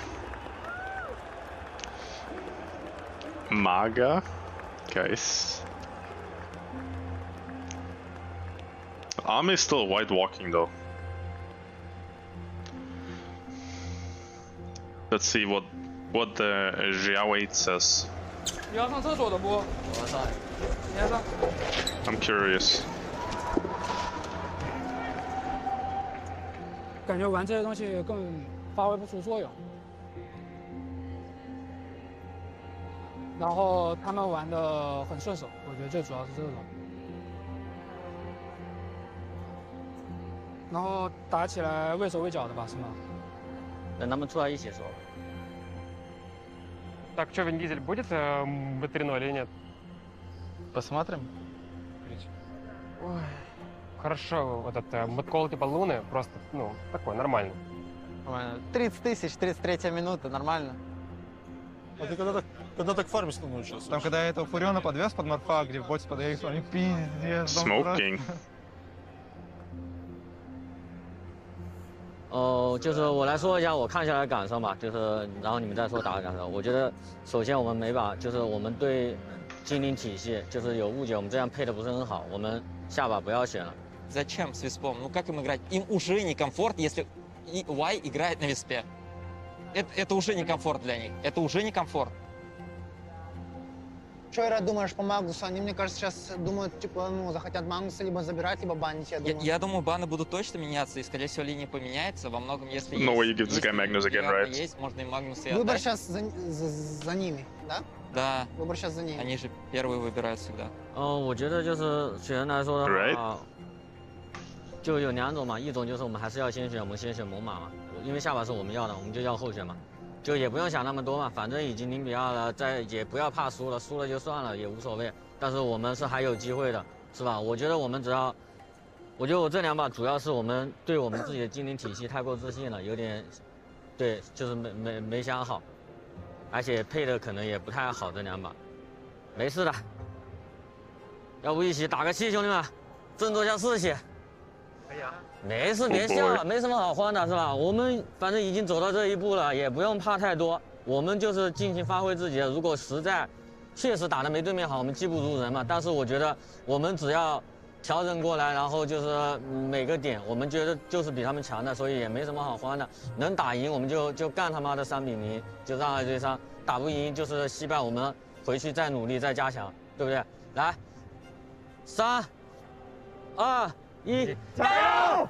Maga, guys. Ame is still white walking though. Let's see what what the Xiao eight says. 你要上厕所的不？我要上。 你要上。 I'm curious. 感觉玩这些东西根本发挥不出作用。然后他们玩的很顺手，我觉得最主要是这种。然后打起来畏手畏脚的吧，是吗？ 等他们出来一起说。 Так, что, Вин Дизель будет э, бэ три ноль или нет? Посмотрим. Ой, хорошо, вот этот э, мэткол типа Луны, просто, ну, такой, нормальный. тридцать тысяч, тридцать третья минута, нормально. А ты когда так, когда так фармить научился? Там, когда я этого Фуриона подвез под Марфа, где в боте под Эйксу, они пиздец. Smoking. 哦、呃，就是我来说一下我看下来的感受吧，就是然后你们再说打的感受。我觉得首先我们每把就是我们对精灵体系就是有误解，我们这样配的不是很好，我们下把不要选了。 Зачем с Виспом? Ну как им играть? Им уже не комфорт, если Y играет на Виспе. Это, это уже не комфорт для них. Это уже не комфорт. Что, Ира, думаешь по Магнусу? Они, мне кажется, сейчас думают, типа, ну, захотят Магнуса либо забирать, либо банить, я думаю. Я, я думаю, баны будут точно меняться, и, скорее всего, линия поменяется. Во многом, если no way you give есть, this guy Magnus again, right? Есть, можно и Магнус и Выбор отдать. сейчас за, за, за ними, да? Да. Выбор сейчас за ними. Они же первые выбирают всегда. 哦、呃，我觉得就是选人来说的话， right. 就有两种嘛，一种就是我们还是要先选，我们先选猛犸嘛，因为下把是我们要的，我们就要后选嘛。 就也不用想那么多嘛，反正已经零比二了，再也不要怕输了，输了就算了，也无所谓。但是我们是还有机会的，是吧？我觉得我们只要，我觉得我这两把主要是我们对我们自己的精灵体系太过自信了，有点，对，就是没没没想好，而且配的可能也不太好这两把，没事的，要不一起打个气，兄弟们，振作一下士气。可以啊。 没事，别笑了，没什么好慌的，是吧？我们反正已经走到这一步了，也不用怕太多。我们就是尽情发挥自己的。如果实在确实打得没对面好，我们技不如人嘛。但是我觉得我们只要调整过来，然后就是每个点我们觉得就是比他们强的，所以也没什么好慌的。能打赢我们就就干他妈的三比零，就让二对三。打不赢就是惜败，我们回去再努力再加强，对不对？来，三、二。 И... А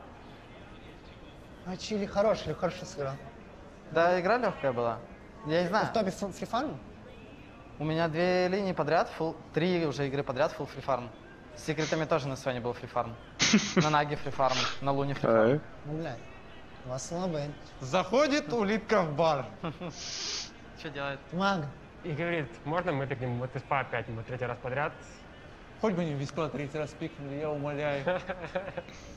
Чили хороший или хорошо сыграл? Да, игра легкая была. Я не знаю. В топе фрифарм? У меня две линии подряд, full, три уже игры подряд full фрифарм. С секретами тоже на Своне был фрифарм. На Наге фрифарм, на Луне фрифарм. Ну, блядь, у вас слабый. Заходит улитка в бар. Что делает? Маг. И говорит, можно мы пикнем вот Виспа опять, мы третий раз подряд? Хоть бы не Виспа третий раз пикнули, я умоляю.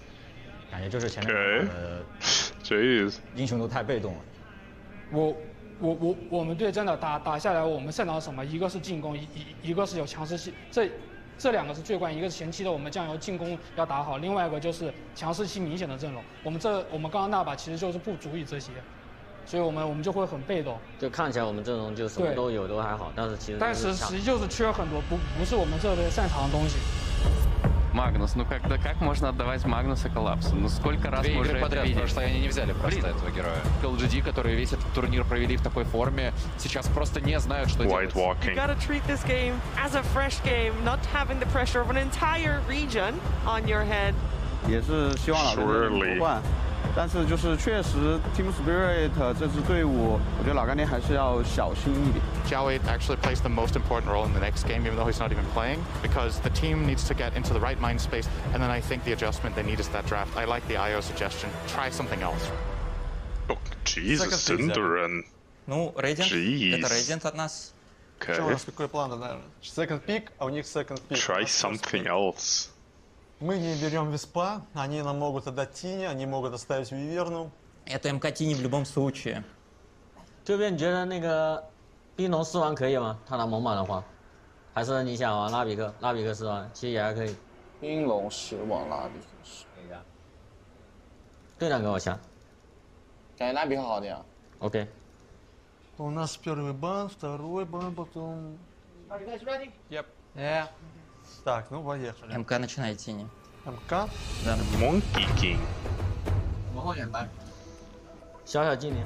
感觉就是前面呃， Jeez， 英雄都太被动了。 我我我我们队真的打打下来，我们擅长什么？一个是进攻，一一一个是有强势性，这这两个是最关键。一个是前期的我们酱油进攻要打好，另外一个就是强势性明显的阵容。我们这我们刚刚那把其实就是不足以这些，所以我们我们就会很被动。 就看起来我们阵容就什么都有，都还好，但是其实但是实际就是缺很多，不不是我们这队擅长的东西。 Магнус, ну как, да как можно отдавать Магнуса коллапсу? Ну сколько раз мы уже это видели? Потому что они не взяли просто Блин. этого героя. эл джи ди, которые весь этот турнир провели в такой форме, сейчас просто не знают, что White делать. You gotta treat this game as a fresh game, not having the pressure of an entire region on your head. 也是希望老干爹夺冠。 但是就是确实 ，Team Spirit 这支队伍，我觉得老干爹还是要小心一点。 Jiawei actually plays the most important role in the next game, even though he's not even playing, because the team needs to get into the right mind space, and then I think the adjustment they need is that draft. I like the I O suggestion. Try something else. Oh, Jesus, Synderen. Ну, Radiant, это Radiant от нас. Что у нас какой план, наверное? Second pick, а у них second pick. Try something else. Мы не берем Виспа, они нам могут отдать Тини, они могут оставить Виверну. Это МК Тини в любом случае. 这边你觉得那个冰龙四王可以吗？他拿猛犸的话，还是你想玩拉比克？拉比克四王其实也还可以。 冰龙十王拉比克十。可以啊。 队长给我下。 感觉拉比克好点啊。 OK。 У нас первый бан, второй бан, потом. Yep. Yeah. Так, ну поехали. МК начинает Тини. МК? Да. Monkey King. 往后点搬。 小小精灵。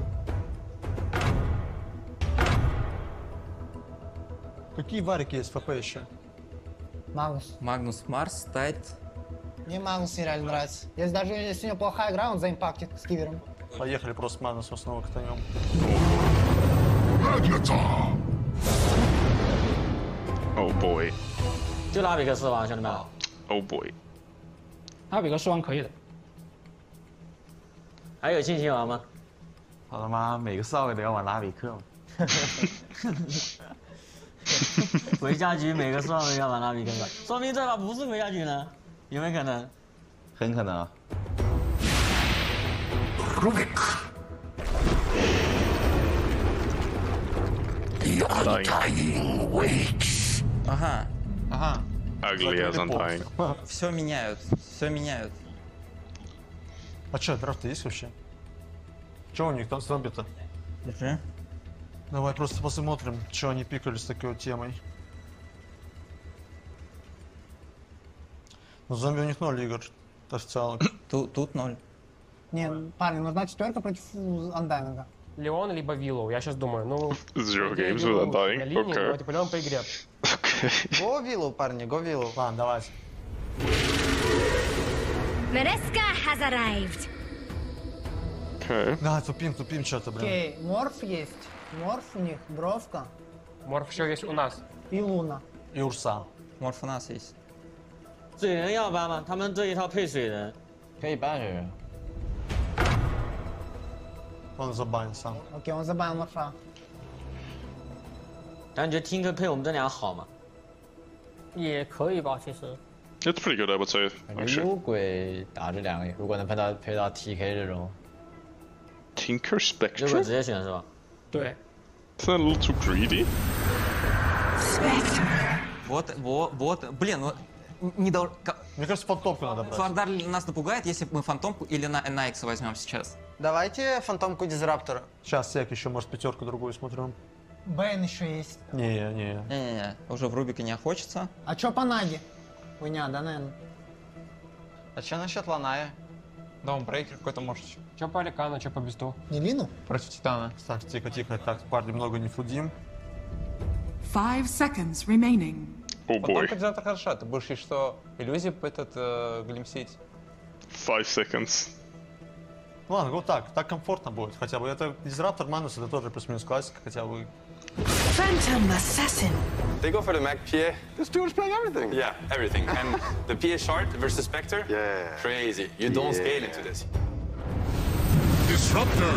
Какие варики есть в ФП еще? Магнус. Магнус Марс, Тайт. Мне Магнус не реально нравится. Если даже если у него плохая игра, он заимпактит с кивером. Поехали просто Магнусом снова катанем. Oh boy. 就拉比克四王，兄弟们。 Oh boy. 拉比克四王可以的。 还有信心玩吗？ 好他妈每个少爷都要玩拉比克吗？ 回家局每个少爷要玩拉比克吧？说明这把不是回家局呢，有没有可能？ 很可能啊。 The undying waits. Ага. Ага. Ugly as undying. Все меняют, все меняют. А что, драфт есть вообще? Что у них там с зомби-то? Держи. Давай просто посмотрим, что они пикали с такой вот темой. Ну, зомби у них ноль игр. Официалок. Тут, тут ноль. Не, парни, нужна четверка против андайнга. Леон либо Виллоу, я сейчас думаю, ну... Zero games with undying, окей. okay. Давайте пойдем по игре. Го Виллоу, парни, го Виллоу. Ладно, давайте. Mereska has arrived. Okay. Да, тупим, тупим что-то, блин. Окей, морф есть. Морф у них, бровка. Морф еще есть у нас. И Луна. И Урса. Морф у нас есть. 水人要搬吗？他们这一套配水人， 可以搬水人。 Он забанил сам. Окей, он забанил морфа. 但你觉得听课配我们这俩好吗？ 也可以吧，其实。 It's pretty good, I would say. 感觉幽鬼打这两个，如果能配到配到 T K 这种。 Tinker Spectre. 幽鬼直接选是吧？ 对。 Isn't that a little too greedy? Spectre. Вот, вот, вот, блин, ну не должен. Мне кажется, фантомку надо брать. Флордар нас напугает, если мы фантомку или на, на X возьмем сейчас. Давайте фантомку Дизраптора. Сейчас сек еще, может, пятерку другую смотрим. Бэйн еще есть. Не, не. Не-не-не, уже в Рубике не охочется. А чё по Наге? Хуйня, да, наверное? А чё насчет Ланая? Даунбрейкер какой-то может. Чё по Аликану, чё по Бесту? Не Лину? Против Титана. Так, тихо-тихо, так, парни, много не фудим. Five seconds remaining. Oh boy. Потом это хорошо, ты будешь есть, что иллюзии этот э, глимсить. Five seconds. Ладно, вот так, так комфортно будет. Хотя бы это Дизраптор, Манус, это тоже плюс-минус классика, хотя бы. Phantom Assassin. They go for the Mac P A. This dude's playing everything. Yeah, everything. And the P A shard versus Spectre? Yeah. Crazy. You don't yeah. scale into this. Disruptor.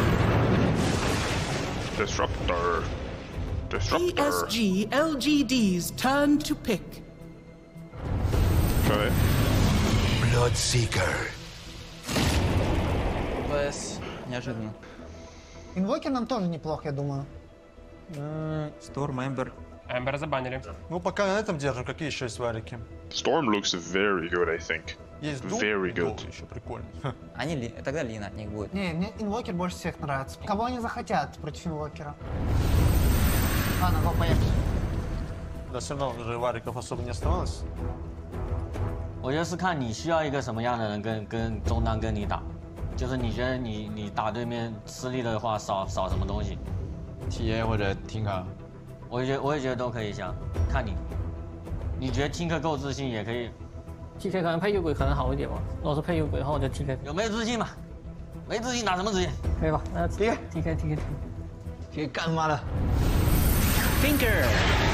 Disruptor. Disruptor. P S G L G D's turn to pick. Okay. Bloodseeker. ВС. Неожиданно. Инвокер нам тоже неплохо, я думаю. Storm, Ember. Эмбера забанили. Ну, пока на этом держим. Какие еще есть варики? Storm looks very good, I think. Есть very good. Еще прикольно. Они ли... Тогда Лина от них будет. Не, мне инвокер больше всех нравится. Кого они захотят против инвокера? Ладно, го, поехали. Да, все равно уже вариков особо не оставалось. 我觉得是看你需要一个什么样的人跟跟中单跟你打，就是你觉得你你打对面吃力的话少少什么东西 ，T A 或者 Tinker， 我也觉得我也觉得都可以想，看你，你觉得 Tinker 够自信也可以 ，T K 可能配右鬼可能好一点吧，如果是配右鬼的话，我就 T K。 有没有自信嘛？没自信打什么自信？ 可以吧？那 T K T K T K T K， T K 干嘛了 ？Tinker。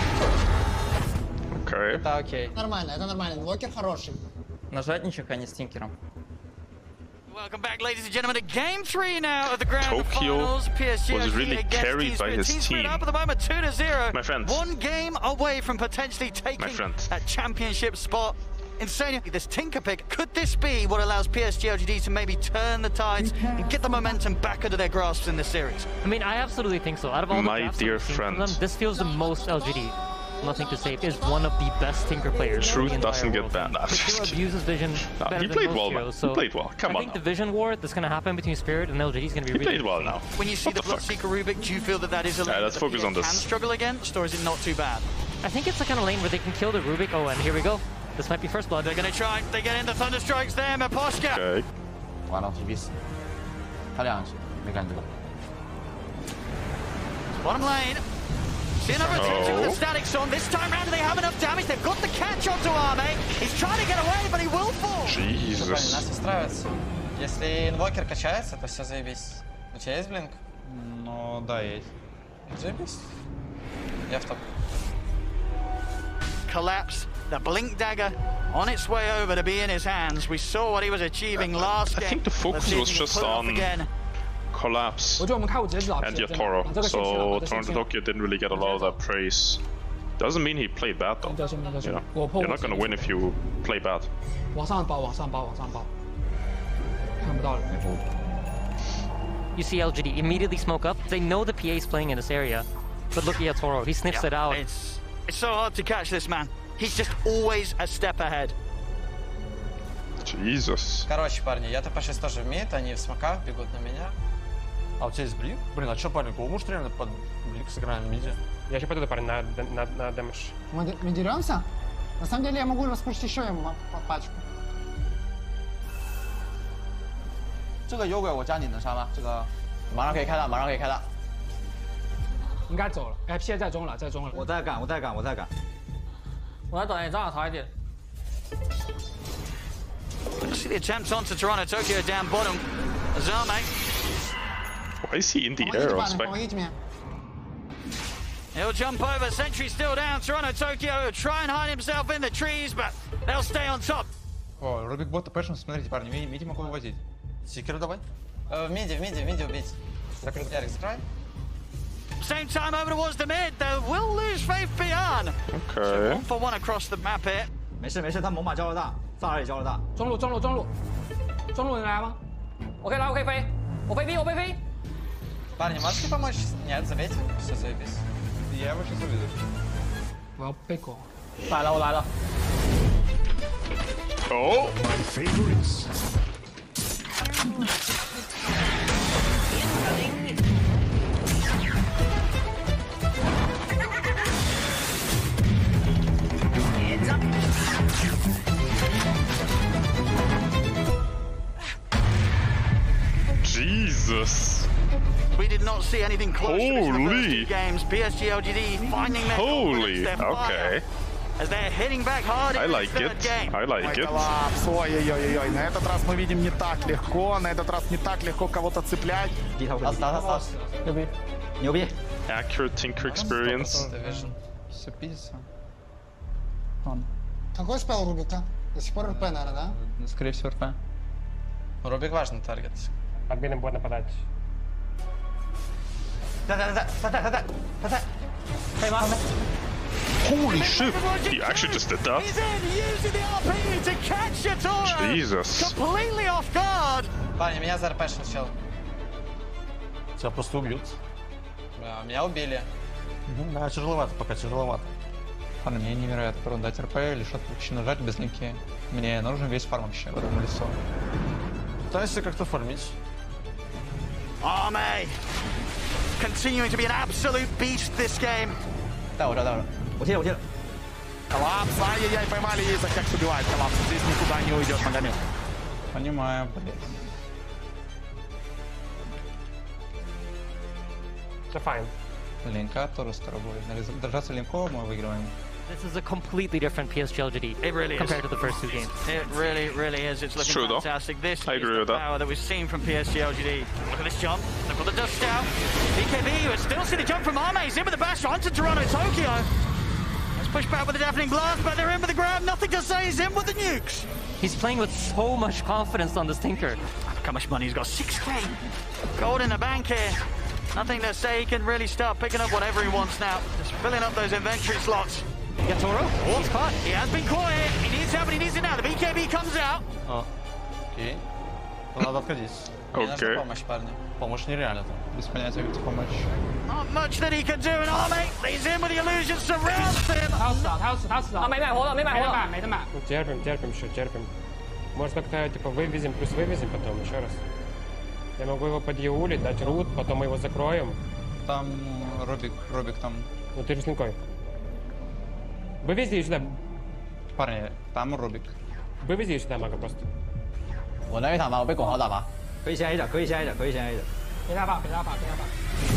Okay. Это окей. Нормально, это нормально. Инвокер хороший. Нажатничек, а не с Тинкером. Welcome back, ladies and gentlemen, to game three now of the grand Tokyo finals. P S G was really carried by his team. Up at the moment, two to zero. My friend. One game away from potentially taking that championship spot. Insane. This Tinker pick, could this be what allows P S G L G D to maybe turn the tides and get the momentum back under their grasps in this series? I mean, I absolutely think so. Out of all My the dear from friend. them, this feels the most L G D. Nothing to say. Is one of the best Tinker players. Truth in the doesn't get world. banned. Nah, Spirit abuses vision nah, better he than played most well, heroes, man. so He played well. Come I on. think now. the vision war that's going to happen between Spirit and L G D is going to be he really played well now. When you see the Bloodseeker Rubik, do you feel that that is a lane Yeah, let's that focus on can this. struggle against, or is it not too bad? I think it's the kind of lane where they can kill the Rubik. Oh, and here we go. This might be first blood. They're going to try. They get into Thunderstrikes there, Maposhka. Okay. 完了 T B 死，他两去没感觉。 Bottom lane. See another attempt Oh. with the static storm. This time round, do they have enough damage? They've got the catch onto Arme. He's trying to get away, but he will fall. Прикольно, нас Jesus. устраивается. Если инвокер качается, то все заебись. У тебя есть блинк? Ну, да, есть. Заебись. Я в топ. Collapse. The blink dagger on its way over to be in his hands. We saw what he was achieving last I game. think the focus Let's see if was he can just pull it off on again. Collapse 我觉得我们开五节子啊， and 真的 Yatoro, 把这个先去了， so 把这个先去了 Tokyo didn't really get a lot of that praise. Doesn't mean he played bad though. 对，先对 You 先 know, 我破 you're not gonna win if you play bad. 往上包，往上包，往上包，看不到了。 You see L G D immediately smoke up. They know the P A is playing in this area. But look at Toro. He sniffs it out. It's, it's so hard to catch this man. He's just always a step ahead. Jesus. Короче, парни, я ТП шесть тоже вмеет, они в смоках бегут на меня. А у тебя есть блик? Блин, а что, парень, кого может реально под блик сыграем в миде? Я еще пойду, парень, на, на, на дэмэдж. Мы, мы деремся? На самом деле я могу распушить еще ему по- пачку. 这个幽鬼我加你能杀吗？这个马上可以开了，马上可以开了。 应该走了，哎，现在在中了，在中了。 我在赶，我在赶，我在赶。 我在等你，正好逃一点。 See the attempts onto Toronto Tokyo down bottom. Azame. Why is he in the air on spec? Помогите мне. He'll jump over. Sentry still down. Toronto Tokyo try and hide himself in the trees, but they'll stay on top. О, Рубик Бот Пэшн, смотрите, парни, ми- мидим могу вывозить. Сикер давай. Э, в миде, в миде, в миде убить. Ярик, закрой. Same time over towards the mid. They will lose faith beyond. Okay. One for one across the map here. 没事没事，他猛犸交了大，萨尔也交了大。 中路中路中路，中路你来吗？ 我可以来，我可以飞，我飞 B， 我飞 B。 Парни, можете помочь? Нет, забейте. Все, заебись. Я его сейчас увижу. 我要被狗。 来了，我来了。 Oh. My favorites. Jesus. We did not see anything close to this in the first Holy. two games. P S G L G D finding their Holy. confidence, their fire, Okay. as they're hitting back hard I in like the third it. game. I like it. Коллапс, ой-ой-ой-ой, на этот раз мы видим не так легко, на этот раз не так легко кого-то цеплять. Осталось, осталось.牛逼. Accurate Tinker experience. Все пиздится. Какой спел Рубика? До сих пор РП, наверное, да? Ну, скорее всего, РП. Рубик важный таргет. Админом будет нападать. Да-да-да-да-да-да-да-да. Hey, man. Holy shit. He actually just did that. He's in, using the R P to catch Yatoro. Jesus. Completely off guard. Парни, меня за РП сначала. Тебя просто убьют. Да, меня убили. Угу, да, тяжеловато, пока тяжеловато. Парни, мне невероятно трудно дать РП или что-то вообще нажать без линки. Мне нужен весь фарм вообще в этом лицо. Пытайся как-то фармить. Army continuing to be an absolute beast this game. 带我这，带我这，我贴了，我贴了。 Коллапс, ай-яй-яй, поймали Ейса, как убивает коллапс. Здесь никуда не уйдешь ногами. Понимаю, блядь. Все fine. Линка тоже с тобой. Держаться линков мы выигрываем. This is a completely different P S G L G D it really compared is. to the first two games. It really, really is. It's looking True, fantastic. Though. This I is agree the with that. power that we've seen from P S G L G D. Look at this jump. They've got the dust out. B K B, who still see the jump from Arme. He's in with the bash onto Toronto, Tokyo. Let's push back with the deafening blast, but they're in with the grab. Nothing to say. He's in with the nukes. He's playing with so much confidence on this Tinker. Look how much money he's got. six K. Gold in the bank here. Nothing to say. He can really start picking up whatever he wants now. Just filling up those inventory slots. Yeah, Toro. He's caught. He has been caught here. He needs help, but he needs it now. The B K B comes out. А, окей. Надо отходить. Окей. Помощь, парни. Помощь нереально. Без понятия, как помочь. Not much that he can do, and Arme, he's in with the illusion, surrounds him. 他要死了，他要死，他要死了。 啊，没买活了，没买活了， 没得买，没得买。 Ну, терпим, терпим еще, терпим. Может как-то типа вывезем, плюс вывезем потом еще раз. Я могу его подъеулить, дать рут, потом мы его закроем. Там Робик, Робик там. Ну ты же с линкой. Вывези ее сюда. Парни, там Робик. Вывези ее сюда, мага просто. 我那一场吧，我被广豪打吧。可以先 A 的，可以先 A 的，可以先 A 的。 别他吧，别他吧，别他吧。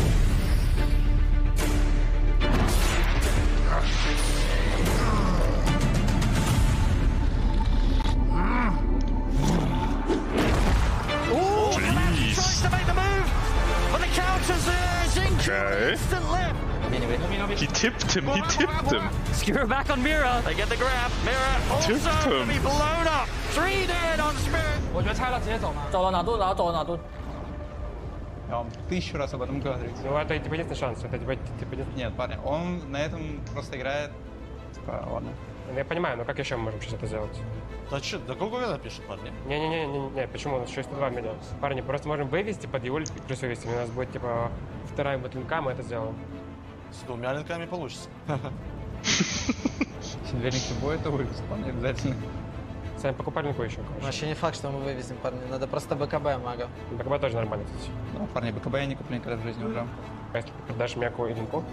To make the move, but the counters there. Xing Okay. instant left. He tipped him, he tipped him. Skewer back on Mira. They get the grab. Mira also Tipped to him. be blown up. Three dead on Spirit. 我觉得拆了直接走嘛。 走了哪度，然后走了哪度。 Я вам тысячу раз об этом говорю. Ну это типа единственный шанс, это типа, типа единственный... Нет, парни, он на этом просто играет. Типа, ладно. Ну, я понимаю, но как еще мы можем сейчас это сделать? Да что, да Гугуя напишет, парни? Не-не-не, почему? У нас шесть два миллиона. Парни, просто можем вывести, подъюлить и плюс вывести. У нас будет типа вторая вот линка, мы это сделаем. С двумя линками получится. Если две линки будет, то вывести, парни, обязательно. Сами покупали линку еще, короче. Вообще не факт, что мы вывезем, парни. Надо просто БКБ, мага. БКБ тоже нормально, кстати. Ну, парни, БКБ я не куплю никогда в жизни уже. А если продашь мяку и линку?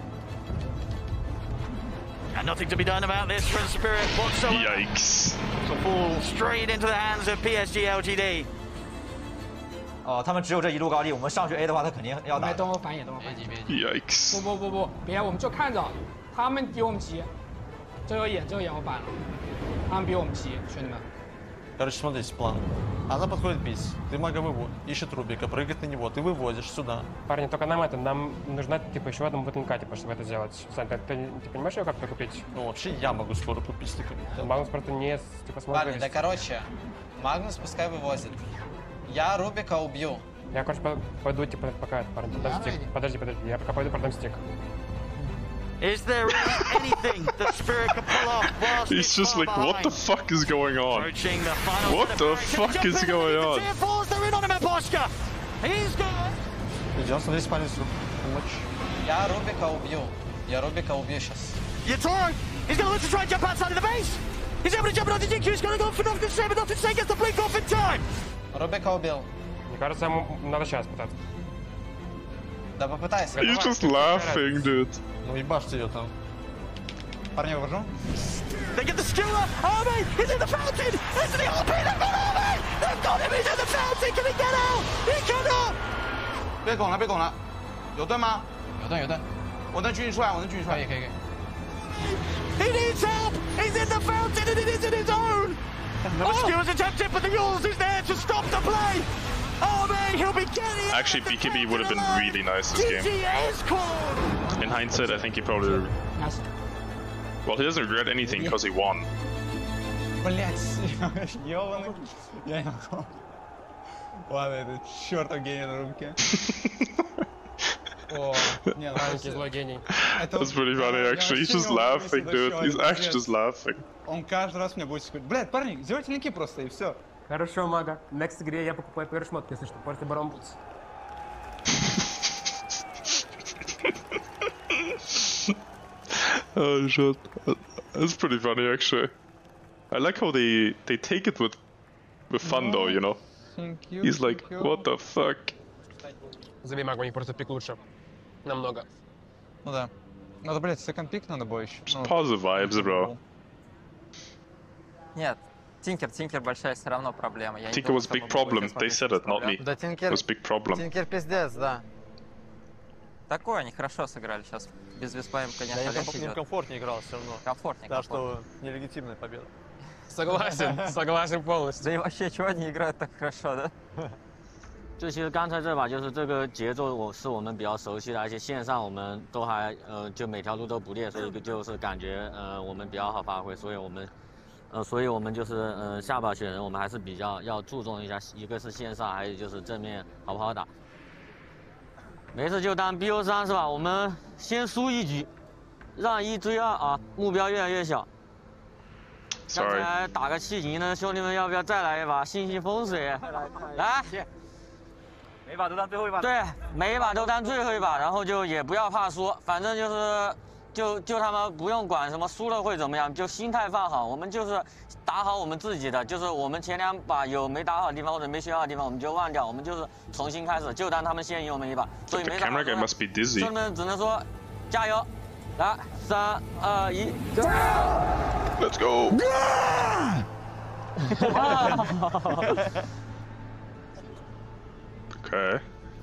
And nothing to be done about this from Spirit whatsoever. Yikes. So fall straight into the hands of P S G L G D. 哦，他们只有这一路高地，我们上去 A 的话，他肯定要打。 没等我反应，等我反应。 Yikes. 不不不不，别，我们就看着他们比我们急。这个眼，这个眼我板了，他们比我们急，兄弟们。 Короче, смотрите, план. Она подходит бить. Ты мага выводишь, ищет Рубика, прыгает на него, ты выводишь сюда. Парни, только нам это, нам нужна типа еще одна бутылка, типа, чтобы это сделать. Сань, ты, ты, ты понимаешь ее как-то купить? Ну, вообще я могу скоро купить столько. Магнус просто не, типа, сможет Парни, да короче, Магнус пускай вывозит. Я Рубика убью. Я, короче, пойду, типа, пока, парни, продам стик. Подожди, подожди, я пока пойду продам стик. Is there anything that Spirit can pull off whilst He's just like, what the fuck is going on? What the fuck is going on? They're in on him, Boschka. He's gone. Идем смотреть спальницу. Помочь. Я Рубика убью. Я Рубика убью сейчас. Yatoro, he's going to look to try and jump outside of the base. He's able to jump onto D Q. He's going to go for nothing to say, but nothing to say gets the blink off in time. Рубика убил. Мне кажется, ему надо сейчас пытаться. Да попытайся. He's just laughing, dude. Ну ебашьте ее там. Парни, вывожу. They get the skewer. Arme, he's in the fountain. It's the R P. They've got Arme. They've got him. He's in the fountain. Can he get out? He cannot. 被拱了，被拱了，有盾吗？ 有盾，有盾。 我能举你出来，我能举你出来。 可以，可以，可以。 He needs help. He's in the fountain and it is in his own. The oh. skewer's attempted, but the Yules is there to stop the play. Oh man, he'll be getting it. Actually, B K B would have been really nice this game. In hindsight, I think he probably... Well, he doesn't regret anything because he won. Блять, ёбаный. Я не могу. Ладно, это чертов гений на руке. О, не, маленький злой гений. That's pretty funny, actually. He's just laughing, dude. He's actually just laughing. Он каждый раз мне будет сказать, блядь, парни, сделайте линки просто и все. Хорошо, мага. В next игре я покупаю первый шмотки, если что, после Барон Бутс. Oh shit, that's pretty funny actually. I like how they they take it with with fun though, you know. He's like, what the fuck? Забей магу, у них просто пик лучше. Намного. Ну да. Надо, блять, second pick надо было еще. Just positive vibes, bro. Нет, Тинкер, Тинкер большая все равно проблема. Tinker was big problem. They said it, not me. Да, Тинкер. Was big problem. Тинкер пиздец, да. Такое, они хорошо сыграли сейчас. Без Веспа им, конечно, да, легче идет. комфортнее играл все равно. Комфортнее, Да, комфортнее. что нелегитимная победа. Согласен, согласен полностью. Да и вообще, чего они играют так хорошо, да? 就其实刚才这把就是这个节奏，我是我们比较熟悉的，而且线上我们都还呃就每条路都不裂，所以就是感觉呃我们比较好发挥，所以我们呃所以我们就是呃下把选人我们还是比较要注重一下，一个是线上，还有就是正面好不好打。没事就当 B O 三是吧？我们先输一局，让一追二啊，目标越来越小。刚才打个气赢呢，兄弟们要不要再来一把信息风水？来。 每把都当最后一把。 对，每一把都当最后一把，然后就也不要怕输，反正就是，就就他们不用管什么输了会怎么样，就心态放好，我们就是打好我们自己的，就是我们前两把有没打好的地方或者没学好的地方，我们就忘掉，我们就是重新开始，就当他们先赢我们一把。所以没打好。兄弟们只能说加油，来，三二一 ，Let's go！ Okay.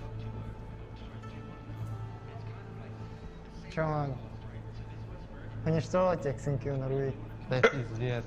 Че, маг? Они что, тексинки наруют? Да пиздец.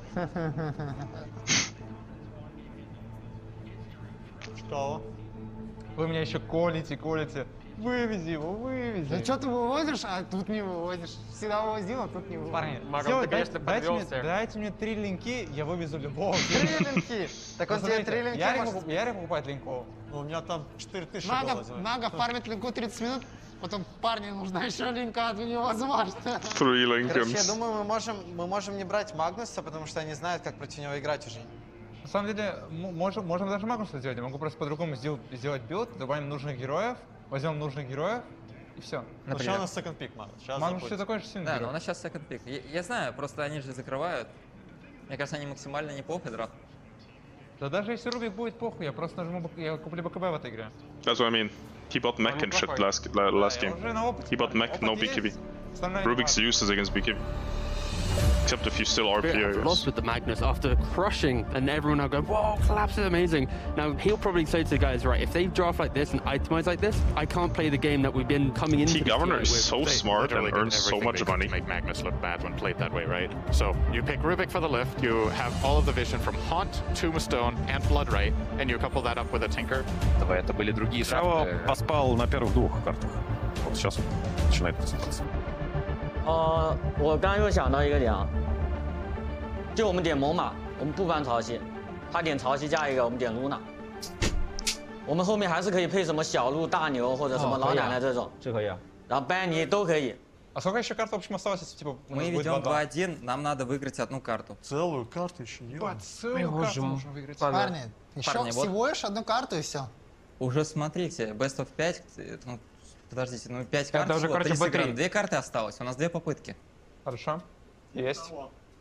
Что? Вы меня еще колите, колите. Вывези его, вывези. Да что ты вывозишь, а тут не вывозишь? Всегда вывозил, а тут не вывозишь. Парни, все, дайте, дайте, мне, дайте мне три линки, я вывезу любого. Три линки? Так он тебе три линки Ярик, может... Ярик покупает линков. Ну, у меня там четыре тысячи Нага, было. Нага фармит линку тридцать минут, потом парню нужна еще линка, это невозможно. Three Lincolns. Короче, я думаю, мы можем, мы можем не брать Магнуса, потому что они знают, как против него играть уже. На самом деле, можем, можем даже Магнуса сделать. Я могу просто по-другому сделать, сделать билд, добавим нужных героев, возьмем нужных героев, и все. Ну, сейчас у нас second pick, Магнус. Магнус все такой же сильный. Да, но у нас сейчас second pick. Я, я знаю, просто они же закрывают. Мне кажется, они максимально неплохо драфт. Да даже если Рубик будет похуй, я просто нажму, я куплю БКБ в этой игре. That's what I mean. He bought mech and shit last, last game. He bought mech, no B K B. Rubik's useless against B K B. Except if you still R P O. Lost with the Magnus after crushing, and everyone now going, whoa, Collapse is amazing. Now, he'll probably say to the guys, right, if they draft like this and itemize like this, I can't play the game that we've been coming into. T-Governor is so smart and earns so much money. To make Magnus look bad when played that way, right? So, you pick Rubik for the lift, you have all of the vision from Haunt, Tombstone, and Blood Ray, and you couple that up with a Tinker. Это были другие драфты. Поспал на первых двух картах. Вот сейчас начинает просыпаться. 呃，我刚刚又想到一个点啊，就我们点猛犸，我们不翻潮汐，他点潮汐加一个，我们点露娜，我们后面还是可以配什么小鹿、大牛或者什么老奶奶这种， 这可以啊， 然后班尼都可以。 А сколько еще карт в общем осталось, если типа мы ведем два один, нам надо выиграть одну карту. Целую карту еще не Ебать, целую карту нужно выиграть. Парни, еще Парни, всего вот. лишь одну карту и все. Уже смотрите, best of пять, ну, подождите, ну пять карт, Это уже, всего, короче, три бэ три. сыграны. Две карты осталось, у нас две попытки. Хорошо, есть.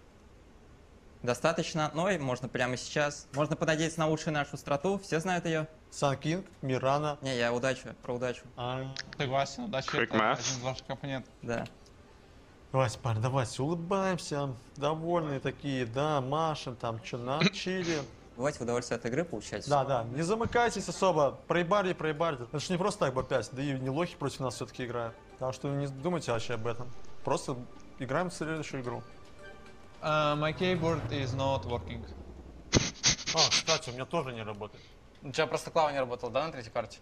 Достаточно одной, можно прямо сейчас. Можно понадеяться на лучшую нашу страту, все знают ее. Сан Кинг, Мирана. Не, я удачу, про удачу. А, согласен, удача это один из ваших компонентов. Да. Давайте, парни, давайте, улыбаемся, довольные такие, да, машем, там, что на чили. Давайте удовольствие от игры получать. Да, да, не замыкайтесь особо, проебали, проебали. Это же не просто так бэ пять, да и не лохи против нас все-таки играют. Так что не думайте вообще об этом. Просто играем в следующую игру. Uh, my keyboard is not working. А, кстати, у меня тоже не работает. У тебя просто клава не работал, да, на третьей карте?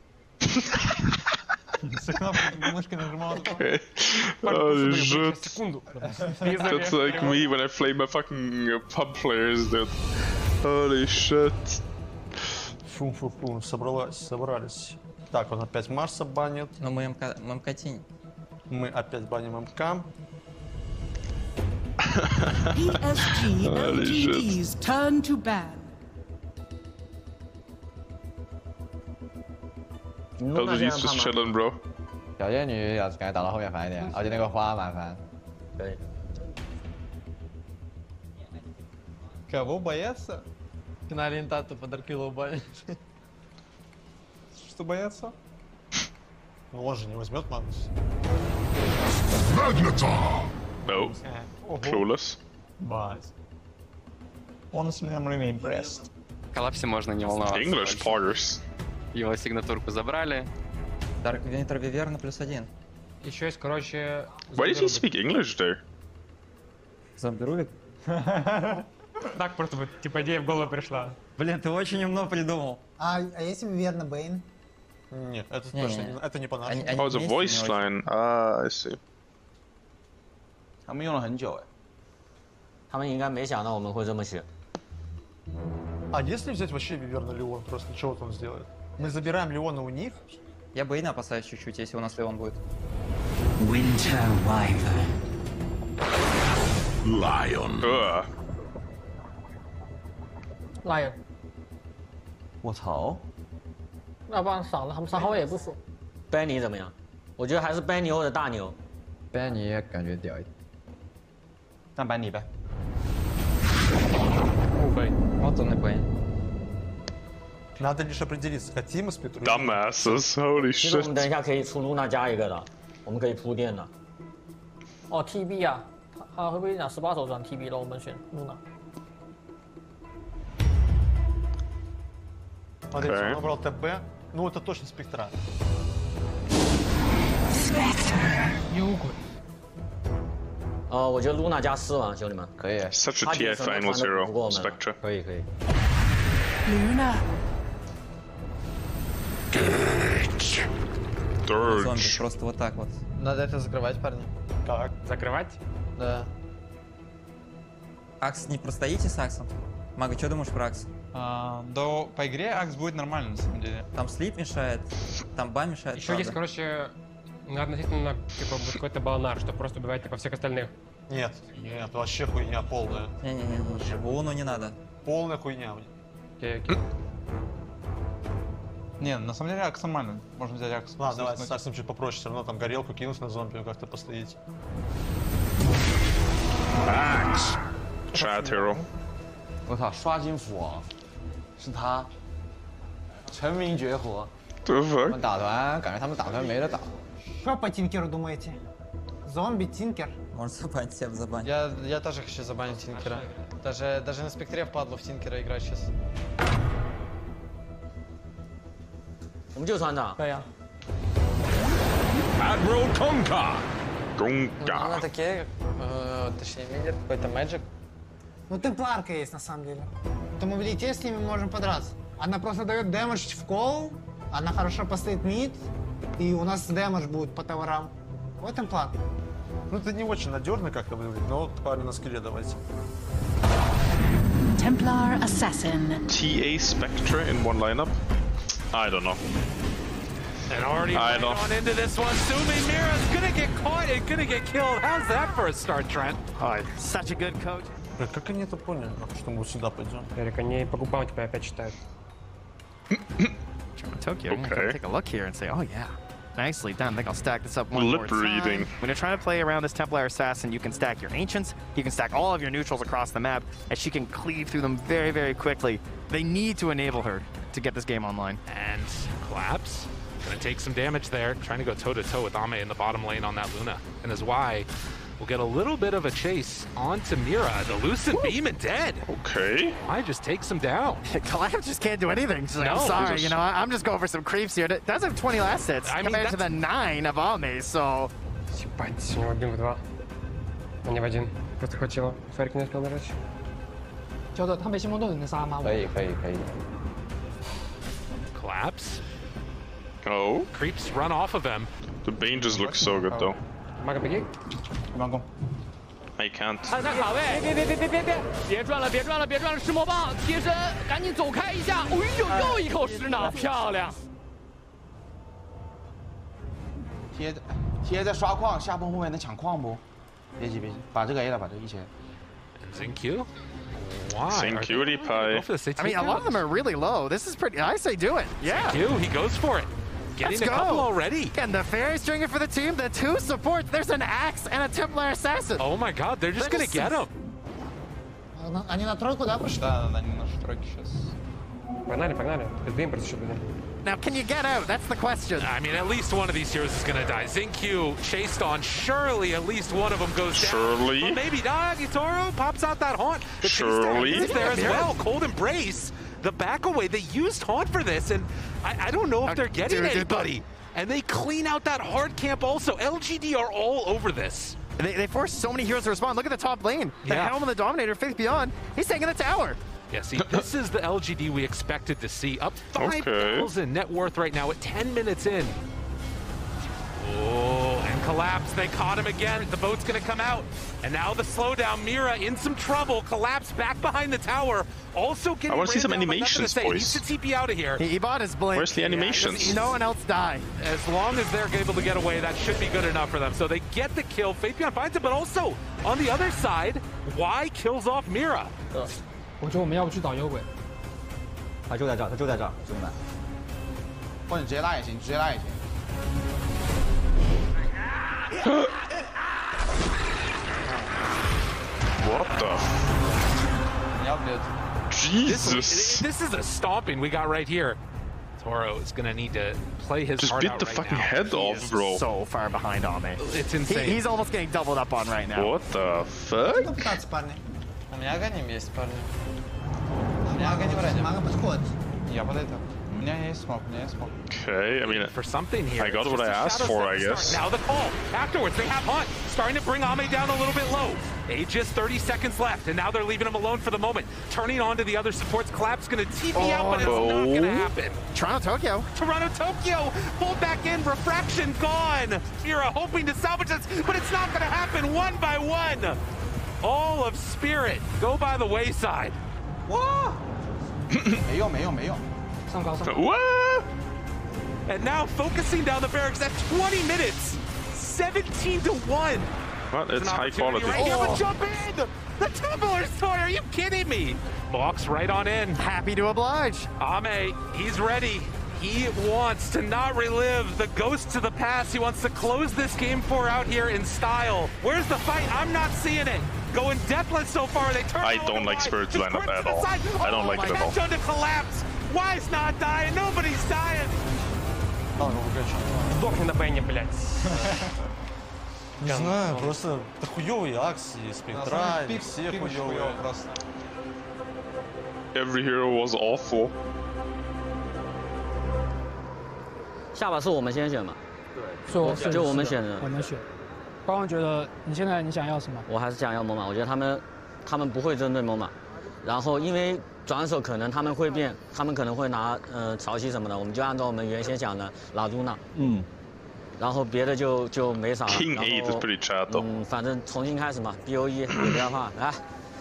С кнопкой мышкой нажимал. Oh shit. That's like me when I play my fucking uh, pub players, dude. Holy shit. Фу-фу-фу, собралась, собрались. Так, он опять Марса банит. Но мы МК-тень. Мы опять баним МК. P S G L G D's turn to ban. L G D's just chilling, bro. 小仙女要赶紧打到后面烦一点，而且那个花蛮烦。 对， Кого бояться? Финале интату подаркила убавить. Что бояться? Ну он же не возьмет Магнус. No. Clueless. But honestly, I'm really impressed. Коллапсе можно не волноваться. English poggers. Его сигнатурку забрали. Дарк Винтер Вивер на плюс один. Еще есть, короче... Why did he speak English there? Зомби-рулик? Так просто вот, типа, идея в голову пришла. Блин, ты очень умно придумал. А, а если верно Бэйн? Нет, это не, точно не. не, это не по-нашему. Oh, the voice line. Ah, I see. 他们用了很久哎。 他们应该没想到我们会这么写。 А если взять вообще Виверна Леон, просто что вот он сделает? Мы забираем Леона у них? Я Бэйна опасаюсь чуть-чуть, если у нас Леон будет. Winter Wyvern. Lion. Uh. Lion。 我操！ 要不然少了，他们三号位也不死。 Benny 怎么样？我觉得还是 Benny 或者大牛。 Benny 也感觉屌一点。那 Benny 呗。 Oh, Benny. Вот он и Benny. Надо лишь определиться, хотим мы с Петру. Dumbasses, holy shit. 其实我们等一下可以出 Luna 加一个的，我们可以铺垫的。 哦 ，T B 啊，他他会不会讲十八手转 T B 了？我们选 Luna。 Смотрите, он выбрал ТБ. Ну, это точно спектра. Югу. 呃，我觉得 Luna 加四吧，兄弟们。 可以。 Such a T F final zero. Spectra. 可以可以。 Luna. Dirge. Зомби, просто вот так вот. Надо это закрывать, парни. Как? Закрывать? Да. Акс, не простоите с Аксом? Мага, что думаешь про Акс? А, да, по игре Акс будет нормально, на самом деле. Там слип мешает, там ба мешает. Еще есть, короче, относительно, типа, вот какой-то баланар, что просто убивает, типа, всех остальных. Нет, нет, вообще хуйня полная. Не-не-не, Буну не надо. Полная хуйня. Окей, окей. Не, на самом деле Акс нормально. Можно взять Акс. Ладно, давай с Аксом чуть попроще, все равно там горелку кинуть на зомби, как-то постоять. Axe. Chat hero. 我操，刷金斧啊！是他，成名绝活。 The 他 fuck? 们打团，感觉他们打团没得打。 Что по Тинкеру думаете? Зомби, Тинкер? Может забанить себя в забане. Я, я тоже хочу забанить Тинкера. Даже, даже на спектре впадло в Тинкера играть сейчас. 我们就船长。 可以啊。 Admiral Conka. На Gonga. такие, э, точнее, видят какой-то Magic. Ну, темпларка есть на самом деле. То мы в лите с ними можем подраться. Она просто дает дэмэдж в кол, она хорошо постоит мид, и у нас дэмэдж будет по товарам. Вот темплар. Ну, это не очень надежно как-то выглядит, но вот парни на скилле давайте. Templar Assassin. T A Spectra in one lineup? I don't know. And already I right know. on into this one. Sumi Mira's gonna get caught and gonna get killed. How's that for a start, Trent? Oh, such a good coach. Как они это поняли, что мы сюда пойдем? Эрик, они по губам тебя опять читают. Tokyo, I'm Okay. gonna take a look here and say, oh yeah, nicely done. I think I'll stack this up one Lip more reading. time. When you're trying to play around this Templar Assassin, you can stack your Ancients, you can stack all of your neutrals across the map, and she can cleave through them very, very quickly. They need to enable her to get this game online. And Collapse gonna take some damage there, trying to go toe to toe with Ame in the bottom lane on that Luna. And as Y will get a little bit of a chase onto Mira. The Lucid Beam and dead. Okay. Y just takes him down. Collapse just can't do anything. So No. I'm sorry, you know, I- I'm just going for some creeps here. It does have twenty last hits I mean, compared to the that's- nine of Ame, so... Ебать, у него один в два. А не в один. Просто хватило. Ферик не успел нажать. 叫做他没星梦盾能杀吗？ 可以可以可以。 Collapse. Oh. Creeps run off of him. The Bane just looks so good though. Мага, беги. Могу. I can't. 看他卡位，别别别别别别，别转了别转了别转了，石魔棒贴身，赶紧走开一下！哎呦，又一口石脑，漂亮！ 贴贴在刷矿，下崩后面能抢矿不？别急别急，把这个 A 了，把这个一起。 Zinq? Why? Same cutie pie. I mean, a lot of them are really low. This is pretty... I say do it. Yeah. Zinq, he goes for it. Getting Let's a couple go. already. And the Fairy Stringer for the team, the two support. There's an Axe and a Templar Assassin. Oh my god, they're just They're gonna just- get him. Они на тройку, да, пошли? Да, да, они на тройке сейчас. Погнали, погнали. Это импульс еще будет. Now, can you get out? That's the question. I mean, at least one of these heroes is going to die. Xingqiu chased on. Surely at least one of them goes Surely. down. But maybe not. Gitoro pops out that haunt. The Surely. is there as well. Cold Embrace. The back away. They used haunt for this, and I, I don't know if they're getting Dude, anybody. And they clean out that hard camp also. L G D are all over this. They, they force so many heroes to respond. Look at the top lane. The Yeah. Helm and the Dominator, Faith Beyond. He's taking the tower. Yeah, see, this is the L G D we expected to see. Up five thousand okay. net worth right now at ten minutes in. Oh, and Collapse, they caught him again. The boat's gonna come out. And now the slowdown, Mira in some trouble. Collapse back behind the tower. Also getting I want to see some down, animations, say, boys. He needs to T P out of here. He, he bought his blink. Where's the animations? Yeah, no one else died. As long as they're able to get away, that should be good enough for them. So they get the kill. Faith Beyond finds it, but also on the other side, Y kills off Mira. 我觉得我们要不去找幽鬼。 他就在这儿，他就在这儿，兄弟们。 或者直接拉也行，直接拉也行。 What the? Jesus. This, this is a stomping we got right here. Toro is going to need to play his Just heart bit out the right fucking now. head off, bro. So far behind Ame. It's insane. He, he's almost getting doubled up on right now. What the fuck? У меня агоним есть, парни. У меня агоним ранее. Мага подходит. Я подойду. У меня есть смог, у меня есть смог. Okay, I mean, for something here. I got what I asked for, I guess. Now the call. Afterwards, they have Hunt starting to bring Ame down a little bit low. Aegis, thirty seconds left, and now they're leaving him alone for the moment. Turning on to the other supports. Collapse going to T P oh, out, but it's no. not going to happen. Toronto Tokyo. Toronto Tokyo pulled back in. Refraction gone. Mira hoping to salvage this, but it's not going to happen one by one. All of Spirit go by the wayside. 哇！没用没用没用， 上高上高。 What? And now focusing down the barracks at twenty minutes, seventeen to one. Well, it's high quality. Right here, but jump in! The Tumbler Story, are you kidding me? Walks right on in. Happy to oblige. Ame, he's ready. He wants to not relive the ghosts of the past. He wants to close this game four out here in style. Where's the fight? I'm not seeing it. Going deathless so far. They turn. I don't like Spirit's lineup at all. I don't like it at all. Catch on to Collapse. Why's not dying? Nobody's dying. Сдохни на Бенни, блядь. Не знаю, просто да хуёвые акции, спектра, все хуёвые. Every hero was awful. 下把是我们先选嘛？ 对，就就我们选的。 我们选。高光觉得你现在你想要什么？ 我还是想要猛犸，我觉得他们他们不会针对猛犸，然后因为转手可能他们会变，他们可能会拿呃潮汐什么的，我们就按照我们原先想的拉朱娜。嗯。然后别的就就没啥了。 King eight is pretty chat though. 嗯，反正重新开始嘛 ，B O E 也不要怕，来。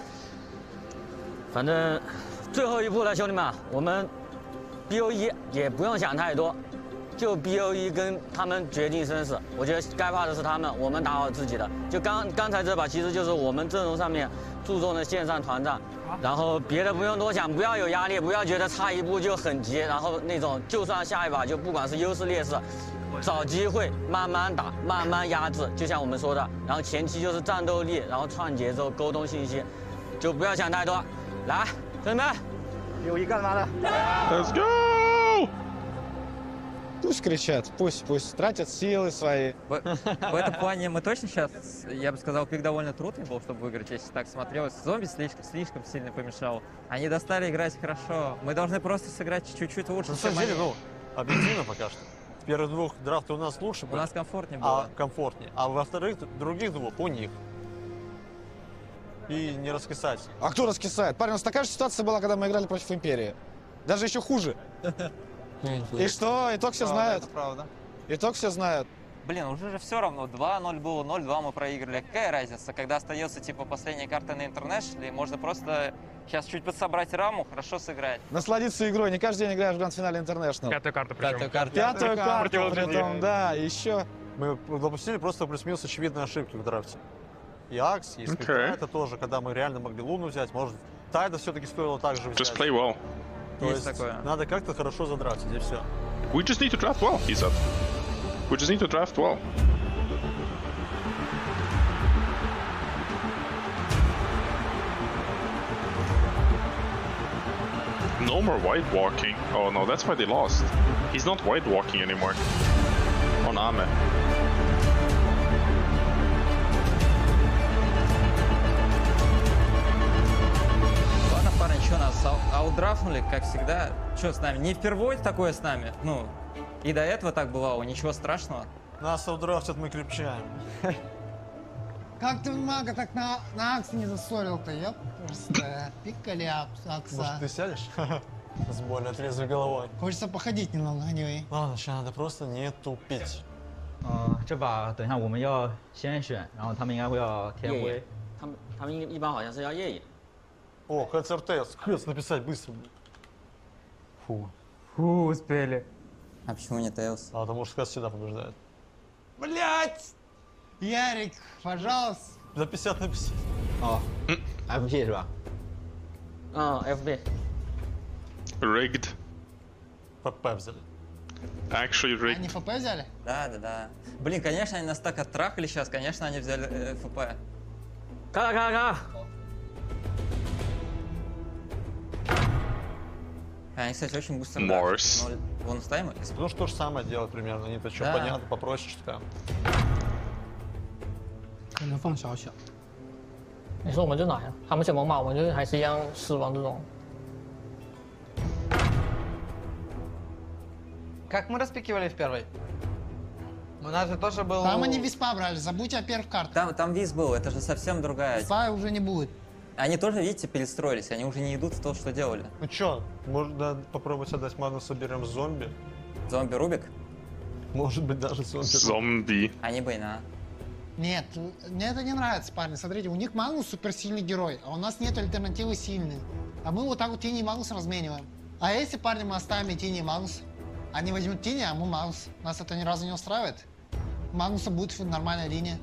反正最后一步了，兄弟们，我们 B O E 也不用想太多。 就 B O E 跟他们决定生死，我觉得该怕的是他们，我们打好自己的。就刚刚才这把，其实就是我们阵容上面注重的线上团战，然后别的不用多想，不要有压力，不要觉得差一步就很急，然后那种就算下一把就不管是优势劣势，找机会慢慢打，慢慢压制，就像我们说的，然后前期就是战斗力，然后串节奏，沟通信息，就不要想太多。来，兄弟们， 有一干嘛的 ？Let's go! Пусть кричат, пусть, пусть тратят силы свои. В, в этом плане мы точно сейчас, я бы сказал, пик довольно трудный был, чтобы выиграть, если так смотрелось. Зомби слишком, слишком сильно помешал. Они достали играть хорошо. Мы должны просто сыграть чуть-чуть лучше. На самом деле, ну, объективно пока что. В первых двух драфты у нас лучше. У нас комфортнее было. А, комфортнее. А во вторых, других двух у них. И не раскисать. А кто раскисает? Парень, у нас такая же ситуация была, когда мы играли против Империи. Даже еще хуже. И что? Итог все знают. Это правда. Итог все знают. Блин, уже же все равно. два ноль было, ноль два мы проиграли. Какая разница, когда остается типа последняя карта на International, можно просто сейчас чуть подсобрать раму, хорошо сыграть. Насладиться игрой. Не каждый день играешь в гранд-финале International. Пятую карту причем. Пятую карту. Пятую карту, притом, да, еще. Мы допустили просто плюс-минус очевидные ошибки в драфте. И Акс, и Спектра, okay. Это тоже, когда мы реально могли Луну взять. Может, Тайда все-таки стоило так же взять. Just play well. То есть, есть такое. Надо как-то хорошо задрафтить, и все. We just need to draft well, he said. We just need to draft well. no more white walking. Oh no, that's why they lost. He's not white walking anymore. On Ame. Ладно, парни, что нас аутдрафнули, как всегда. Что с нами? Не впервые такое с нами. Ну, и до этого так бывало, ничего страшного. Нас аутдрафтят, мы крепчаем. Как ты мага так на, на Аксе не засорил-то, ёп? Просто пикаляп, Акса. Может, ты сядешь? С более трезвой головой. Хочется походить немного, anyway. Ладно, сейчас надо просто не тупить. 呃，这把等一下我们要先选，然后他们应该会要天夜灰野。他们他们一般好像是要夜野。 О, ХЦРТС, хц написать быстро. Фу. Фу, успели. А почему не Теос? А потому что ХЦ всегда побеждает. Блять! Ярик, пожалуйста. За пятьдесят на пятьдесят. О, эф пи 是吧？ А, эф би. Rigged. ПП взяли. Actually rigged. Они ФП взяли? Да, да, да. Блин, конечно, они нас так оттрахали сейчас, конечно, они взяли э, ФП. Ка, ка, ка. Они, кстати, очень быстро. Морс. Вон ставим. Ну что же самое делать примерно, они-то что, да. понятно, попроще что-то. 可能放小小。 你说我们就哪呀？他们选猛犸，我们就还是一样死亡这种。 Как мы распикивали в первой? У нас же тоже был... Там они виспа брали, забудьте о первых картах. Там, там виз был, это же совсем другая. Виспа уже не будет. Они тоже, видите, перестроились, они уже не идут в то, что делали. Ну чё, можно попробовать отдать Магнуса, берем зомби. Зомби Рубик? Может быть, даже зомби. Зомби. Они Бэйна. Нет, мне это не нравится, парни. Смотрите, у них Магнус суперсильный герой, а у нас нет альтернативы сильной. А мы вот так вот Тини и Магнус размениваем. А если, парни, мы оставим Тини и Магнус? Они возьмут Тини, а мы Магнус. Нас это ни разу не устраивает. У Магнуса будет нормальная линия.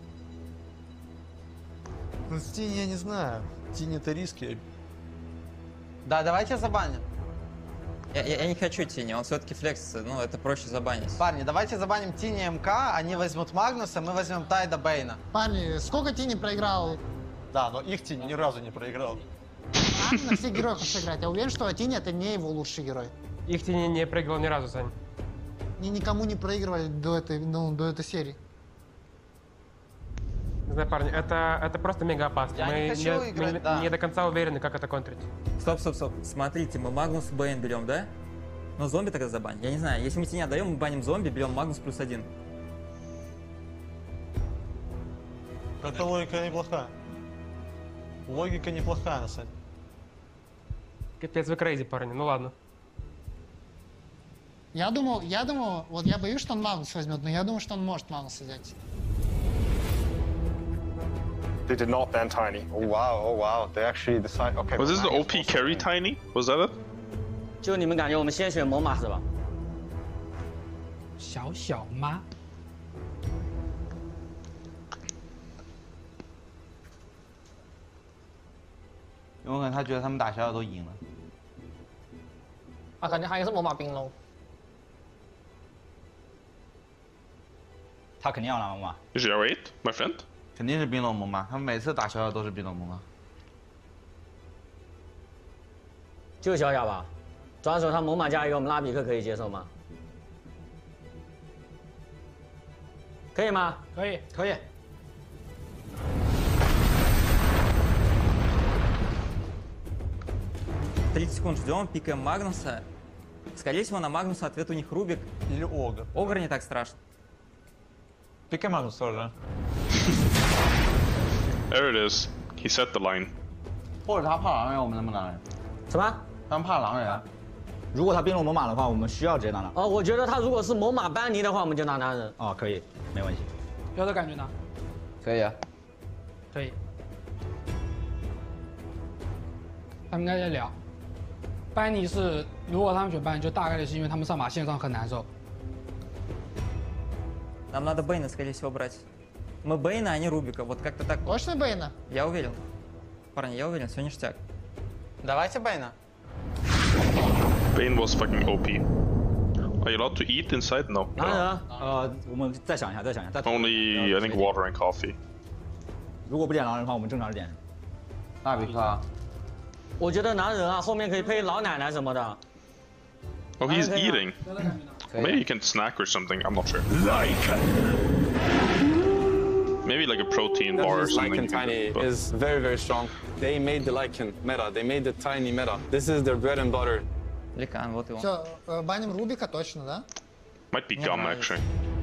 Ну, с Тини я не знаю. Тини-то риски. Да, давайте забаним. Я, я, я не хочу Тини, он все-таки флекс, ну это проще забанить. Парни, давайте забаним Тини МК, они возьмут Магнуса, мы возьмем Тайда Бэйна. Парни, сколько Тини проиграл? Да, но их Тини ни разу не проиграл. А на всех героев сыграть. Я уверен, что Тини это не его лучший герой. Их Тини не проиграл ни разу, Сань. Они никому не проигрывали до этой, ну, до этой серии. Не знаю, парни, это, это просто мега опасно. Я мы не хочу не, играть, мы да. не до конца уверены, как это контрить. Стоп, стоп, стоп. Смотрите, мы Магнус Бэйн берем, да? Но зомби тогда забаним. Я не знаю, если мы Тини отдаем, мы баним зомби, берем Магнус плюс один. Эта логика неплохая. Логика неплохая, на самом деле. Капец, вы крейзи, парни, ну ладно. Я думал, я думал, вот я боюсь, что он Магнус возьмет, но я думаю, что он может Магнуса взять. They did not ban Tiny. Oh wow, oh wow. They actually decided. Okay. Was this the O P carry Tiny? Was that it? 就你们感觉我们先选猛犸是吧？ 小小吗？ 有可能他觉得他们打小小都赢了。 啊，感觉还是猛犸冰龙。 他肯定要拿猛犸。 Is it eight, my friend? 肯定是冰龙猛犸，他们每次打小小都是冰龙猛犸。 就小小吧，转手他猛犸加一个我们拉比克可以接受吗？可以吗？ 可以， 可以。 тридцать секунд ждем, пикаем Магнуса. Скорее всего, на Магнуса ответ у них Рубик. Или Огр. Огр не так страшно. Пикай Магнус тоже. There it is. He set the line. 或者他怕狼人，我们能不能？ 什么？ 他们怕狼人。 如果他冰龙猛犸的话，我们需要直接拿狼。 哦，我觉得他如果是猛犸班尼的话，我们就拿狼人。 哦，可以，没问题。 有的感觉呢？ 可以啊。 可以。他们应该在聊。班尼是，如果他们选班尼，就大概率是因为他们上马线上很难受。 Нам надо Бэйна, скорее всего, брать. Мы Бэйна, а не Рубика. Вот как-то так. Точно Бэйна? Я уверен. Парни, я уверен, все ништяк. Давайте Бэйна. Bane was fucking O P. Are you allowed to eat inside? No. 当然。呃，我们再想一下，再想一下。 Only I think water and coffee. 如果不点狼人的话，我们正常是点。 拉比克。 我觉得男人啊，后面可以配老奶奶什么的。 Oh, he's eating. Maybe he can snack or something. I'm not sure. Maybe like a protein bar or something. Lycan Tiny but... is very, very strong. They made the Lycan meta. They made the Tiny meta. This is their bread and butter. Ликан, вот его. Все, баним Рубика точно, да? Might be gum, actually.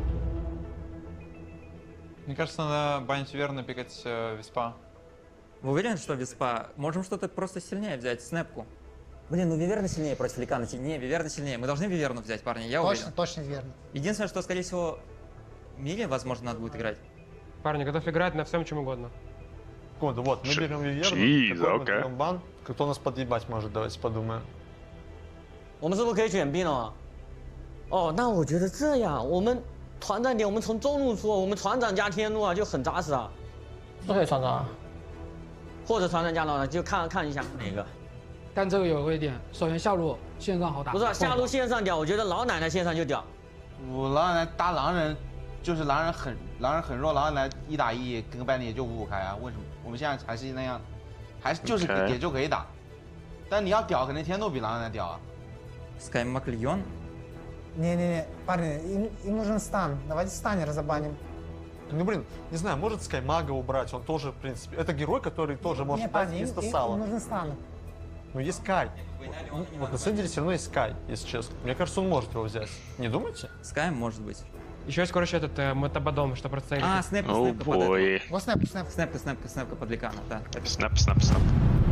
Мне кажется, надо банить верно, пикать э, Виспа. Вы уверены, что Виспа? Можем что-то просто сильнее взять, снэпку. Блин, ну Виверна сильнее против Ликана. Не, Виверна сильнее. Мы должны Виверну взять, парни, я точно, уверен. Точно, точно Виверна. Единственное, что, скорее всего, Мире, возможно, надо будет играть. Парни, готов играть на всем, чем угодно. Секунду, вот, мы берем Виверну, какой мы бан, кто нас подъебать может, давайте подумаем. 我们是不是可以选兵了？哦，那我觉得这样，我们团战点我们从中路出，我们船长加天路啊就很扎实啊。 都可以船长啊， 或者船长加老呢，就看看一下哪个。 但这个有个一点，首先下路线上好打。 不是、啊、下路线上屌，我觉得老奶奶线上就屌。 我老奶奶搭狼人，就是狼人很狼人很弱，老奶奶一打一跟个班里也就五五开啊。为什么？我们现在还是那样，还是就是也就可以打。但你要屌，肯定天路比狼奶奶屌啊。 Скай Макльон? Не-не-не, парни, им, им нужен стан. Давайте станер забаним. Ну, блин, не знаю, может Скаймага убрать, он тоже, в принципе, это герой, который тоже может не, дать парни, вместо им, сала. Им нужен стан. Ну, есть Скай. Вот на самом деле все равно есть Скай, если честно. Мне кажется, он может его взять. Не думаете? Скай может быть. Еще есть, короче, этот э, метабадом, что процессинг. А, снэпка, снэпка под это. Вот снэпка, снэпка. Снэпка, снэпка, снэпка под Ликана, да. Снэп, снэп, снэп.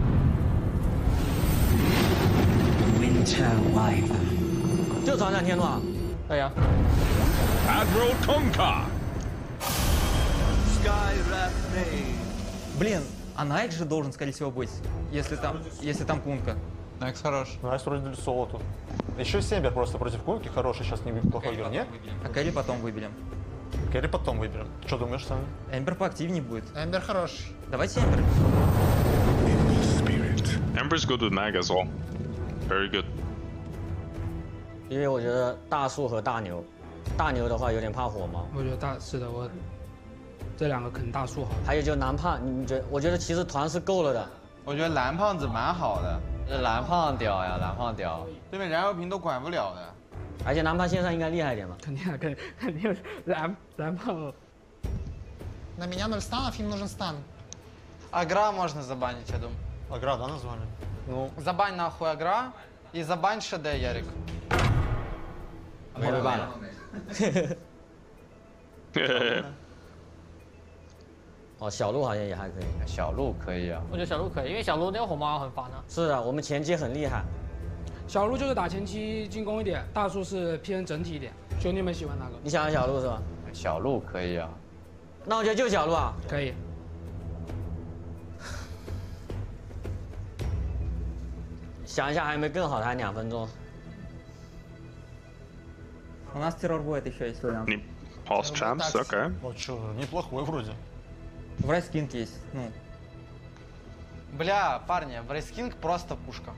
Winter Wyvern. 就船长天路啊， 对呀。 Admiral Conker. Блин, а Найк же должен, скорее всего, быть, если там, если там Кунка. Найкс хорош. Найкс вроде солоту. Еще Сембер просто против Кунки хороший, сейчас неплохой игрок, нет? А Кэрри потом выберем. Кэрри потом выберем. Что думаешь, Саня? Эмбер поактивнее будет. Эмбер хороший. Давайте Эмбер. Ember's good with Mag as well. Very good. 因为我觉得大树和大牛，大牛的话有点怕火嘛。 我觉得大是的，我这两个可能大树好。 还有就蓝胖，你觉得？我觉得其实团是够了的。 我觉得蓝胖子蛮好的。 这蓝胖屌呀，蓝胖屌。 对面燃油瓶都管不了的。 而且蓝胖线上应该厉害一点吧？ 肯定啊，肯定肯定蓝蓝胖。 На меня ноль станов, им нужен стан. Агра можно забанить, я думаю. Агра, да, назвали? Ну. Забань нахуй Агра и забань ШД, Ярик. 没被办了。哦，小鹿好像也还可以。 小鹿可以啊。 我觉得小鹿可以，因为小鹿那个火猫很烦啊。 是的，我们前期很厉害。 小鹿就是打前期进攻一点，大树是偏整体一点。兄弟们喜欢哪个？ 你想要小鹿是吧？ 小鹿可以啊。 那我觉得就小鹿啊。 可以。 想一下还有没有更好的？还两分钟。 У нас террор будет еще есть вариант. Не past champs, окей. Вот что, неплохой вроде. В Райскинг есть, ну. Бля, парни, в Райскинг просто пушка.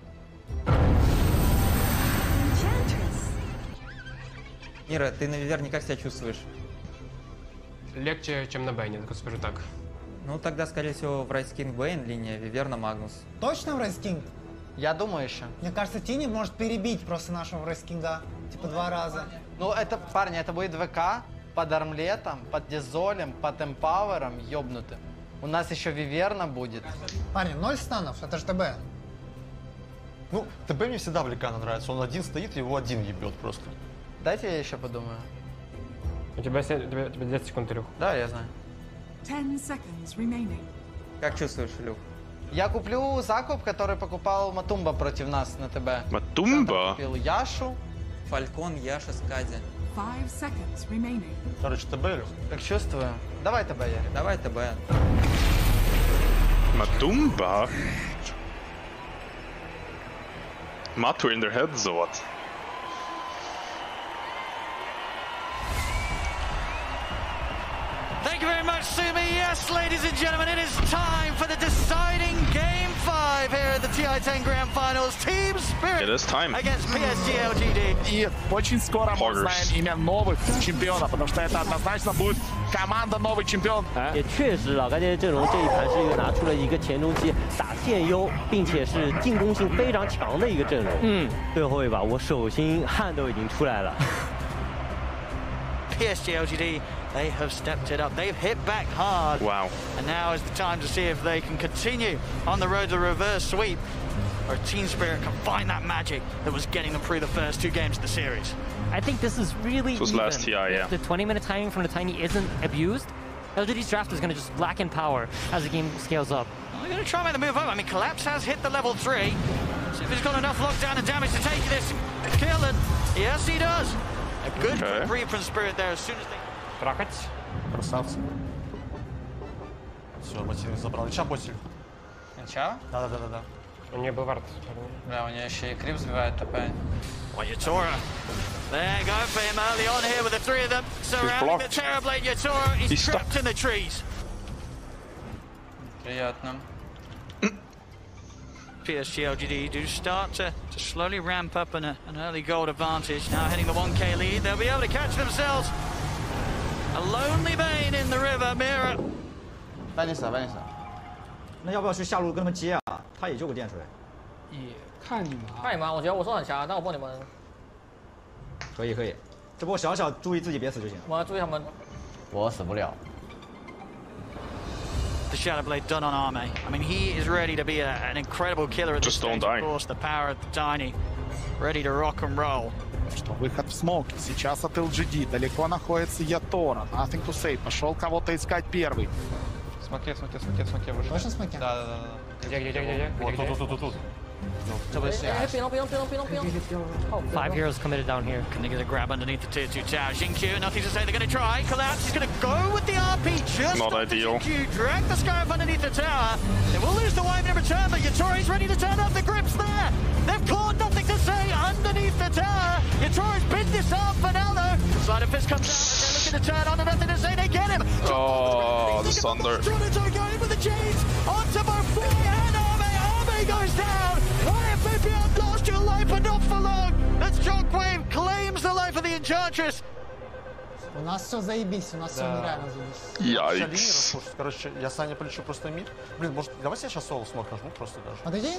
Ира, ты на Виверне как себя чувствуешь? Легче, чем на Бэйне, скажу так. Ну тогда, скорее всего, в Райскинг Бэйн линия, Виверна Магнус. Точно в Райскинг? Я думаю еще. Мне кажется, Тини может перебить просто нашего Райскинга. Типа два раза. Ну это, парни, это будет ВК под армлетом, под дизолем, под эмпауэром ёбнутым. У нас еще Виверна будет. Парни, ноль станов, это же ТБ. Ну, ТБ мне всегда в Ликана нравится. Он один стоит, его один ебет просто. Дайте я еще подумаю. У тебя, тебя, тебя десять секунд, Илюх. Да, я знаю. ten seconds remaining. Как чувствуешь, Илюх? Я куплю закуп, который покупал Матумба против нас на ТБ. Матумба? Купил Яшу. Фалькон, Яша, Скади. Five seconds remaining. Короче, ТБ, Илюх? Как чувствую. Давай ТБ, Ярик. Давай ТБ. Матумба? Matu in their heads or what? Thank you very much, Sumi. Yes, ladies and gentlemen, it is time for the deciding game five here at the T I ten Grand Finals. Team Spirit it is time. against P S G L G D. И очень скоро мы узнаем имя новых чемпионов, потому что это однозначно будет команда новый чемпион. 也确实，老干爹的阵容这一盘是一个拿出了一个前中期打线优，并且是进攻性非常强的一个阵容。嗯，最后一把我手心汗都已经出来了。 P S G L G D, they have stepped it up. They've hit back hard. Wow. And now is the time to see if they can continue on the road to the reverse sweep, or Team Spirit can find that magic that was getting them through the first two games of the series. I think this is really This was even. last T I, yeah. If the twenty minute timing from the Tiny isn't abused, L G D's draft is going to just lack in power as the game scales up. Well, they're going to try and make the move over. I mean, Collapse has hit the level three. See if he's got enough lockdown and damage to take this kill, and yes, he does. A good Okay. reprieve from Spirit there as soon as they... Трахать. Красавцы. Все, ботинок забрал. Ича ботик. Ича? Да-да-да-да. У нее был вард. Да, у нее еще и крип сбивает ТП. Well, Yatora. There, go for him early on here with the three of them surrounding the Terrorblade. Yatora, he's, he's trapped in the trees. Приятно. P S G L G D do start to, to slowly ramp up an, an early gold advantage. Now heading the one K lead, they'll be able to catch themselves a lonely Bane in the river. Mira. Vanessa, Vanessa. 那要不要去下路跟他们接啊？他也救个电水。 也看你们啊。 看你们，我觉得我说很强，但我不你们。 可以可以，只不过小小注意自己别死就行。 我要注意他们。 我死不了。 The Shadow Blade done on Arme. I mean, he is ready to be a, an incredible killer at this Just stage. don't die. Of course, the power of the Tiny, ready to rock and roll. Что, выход в смоки. Сейчас от Л G D. Далеко находится Ятора. Nothing to say. Пошел кого-то искать первый. Смотри, смотри, смотри, смотри. Точно смотри? Да, да, да. Где, где, где, где, где? Вот, тут, тут, тут, тут. Five heroes committed down here. Can they get a grab underneath the tier two tower? Xingqiu, nothing to say. They're going to try. Collapse. He's going to go with the R P. Just Not off the ideal. Xingqiu. Drag the Scarab underneath the tower. They will lose the wave in return, but Yatori's ready to turn off the grips there. They've caught nothing to say underneath the tower. Yatori's bid this up for now, though. Side of Fist comes out. They're looking to turn on. Nothing to say. They get him. Oh, the Thunder. Jonathan going with the chains onto both Fly and Arme. Arme goes down. I F A P have lost your life, but not for long. That's Shockwave claims the life of the Enchantress. У нас все заебись, у нас все нереально заебись. Yikes. Короче, я Саня полечу просто мид. Блин, может, давайте я сейчас соло смог нажму просто даже. Подойди,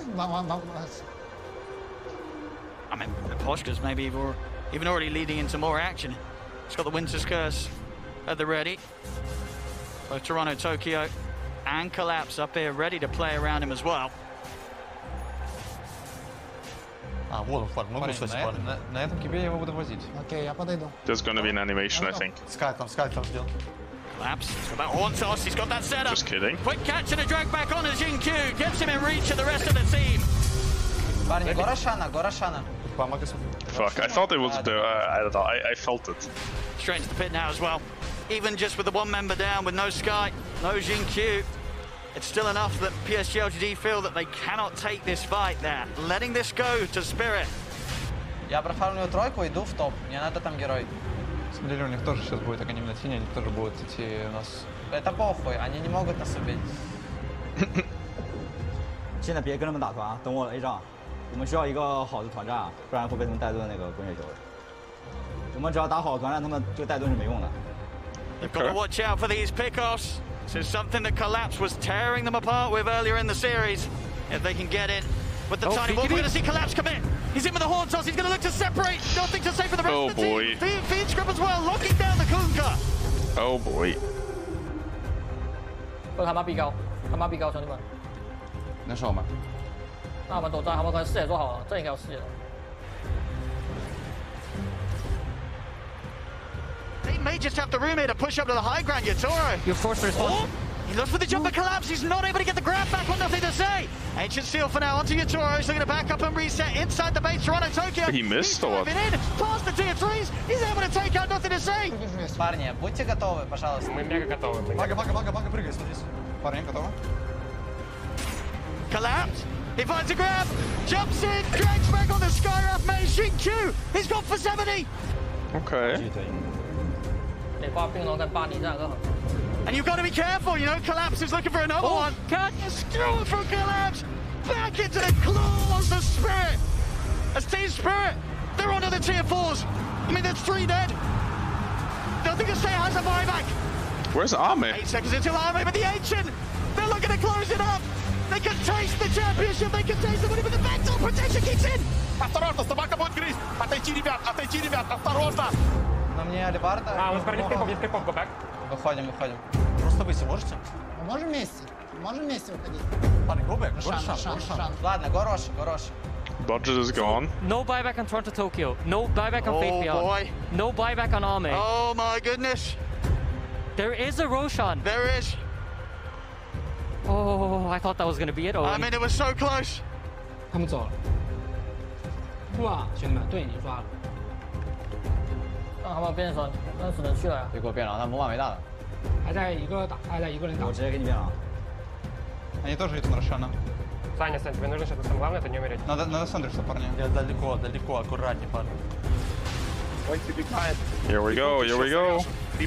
I mean, Poshka's maybe even, even already leading into more action. He's got the Winter's Curse at the ready. Both Toronto, Tokyo, and Collapse up here ready to play around him as well. А, вот он, флаг. Могу, кстати, на, на, на этом кибе я его буду возить. Окей, я подойду. There's gonna be an animation, I think. Скай там, Скай там ждет. Collapse. He's got that horn toss. He's got that setup. Just kidding. Quick catch and a drag back on as Xingqiu gets him in reach of the rest of the team. Парни, Горошана, Горошана. Fuck, I thought it was the. Uh, I don't know. I, I felt it. Straight into the pit now as well. Even just with the one member down, with no Sky, no Xingqiu, it's still enough that P S G L G D feel that they cannot take this fight there. Letting this go to Spirit. Я профармлю тройку, иду в топ. Мне надо там герой. Смотрели, у них тоже сейчас будет Академия на Тине, они тоже будут идти у нас. Это похуй, они не могут нас убить. 现在别跟他们打团，等我 A 仗。我们需要一个好的团战，不然会被他们带盾那个滚雪球。我们只要打好团战，他们这个带盾是没用的。 They've got to watch out for these pickoffs. This is something that Collapse was tearing them apart with earlier in the series. If they can get in with the oh, tiny ball, we're going to see Collapse commit. He's in with the horn toss. He's going to look to separate. Nothing to say for the rest oh, of the boy. team. Feed Scrub as well, locking down the Kunkka. Oh boy. 不他妈必高，他妈必高，兄弟们。 能守吗？ 那我们躲战，他们可能视野做好了，这应该有视野了。 They may just have the room here to push up to the high ground, Yatoro. You're forced to respond. Oh, he looks for the jumper Collapse. He's not able to get the grab back on nothing to say. Ancient Steel for now onto Yatoro. He's looking to back up and reset inside the base. Toronto, Tokyo. He missed or what? In, past the tier threes. He's able to take out nothing to say. Парни, будьте готовы, пожалуйста. Мы мега готовы. Бага, бага, бага, бага, прыгай, смотри. Парни, готовы? Collapse. He finds a grab. Jumps in. Drags back on the Skywrath Mage. Xingqiu. He's got for seventy. Okay. And you've got to be careful, you know, Collapse is looking for another oh, one. Cut a skill from Collapse. Back into the claws of Spirit. As Team Spirit, they're onto the tier fours. I mean, that's three dead. Nothing to say has a buyback. Where's Ame? Eight seconds until Ame, but the Ancient, they're looking to close it up. They can taste the championship, they can taste the money, but the mental protection kicks in. Осторожно, собака будет грызть. Отойти, ребят, отойти, ребят, осторожно. На мне Алибарда. А, он скоро крипов, есть крипов, go back. Выходим, выходим. Просто выйти можете? Мы можем вместе. Можем вместе выходить. Парни, go back. Шан, шан, шан. Ладно, Гороши, Гороши. Budget is gone. No buyback on Toronto Tokyo. No buyback on Oh, Faith Beyond. boy. No buyback on Ame. Oh my goodness. There is a Roshan. There is. Oh, I thought that was going to be it. I mean, it was so close. 他们走了。不啊，兄弟们，队已经刷了。 让他们变的时候，那只能去了呀。 别给我变了，他魔法没大的。 还在一个打，还在一个人打。 我直接给你变了。 Они тоже идут на Рошана. Саня, Саня, тебе нужно сейчас, самое главное, это не умереть. Надо, надо Сандерса, парни. Я далеко, далеко, аккуратнее, парни. Here we go, here we go.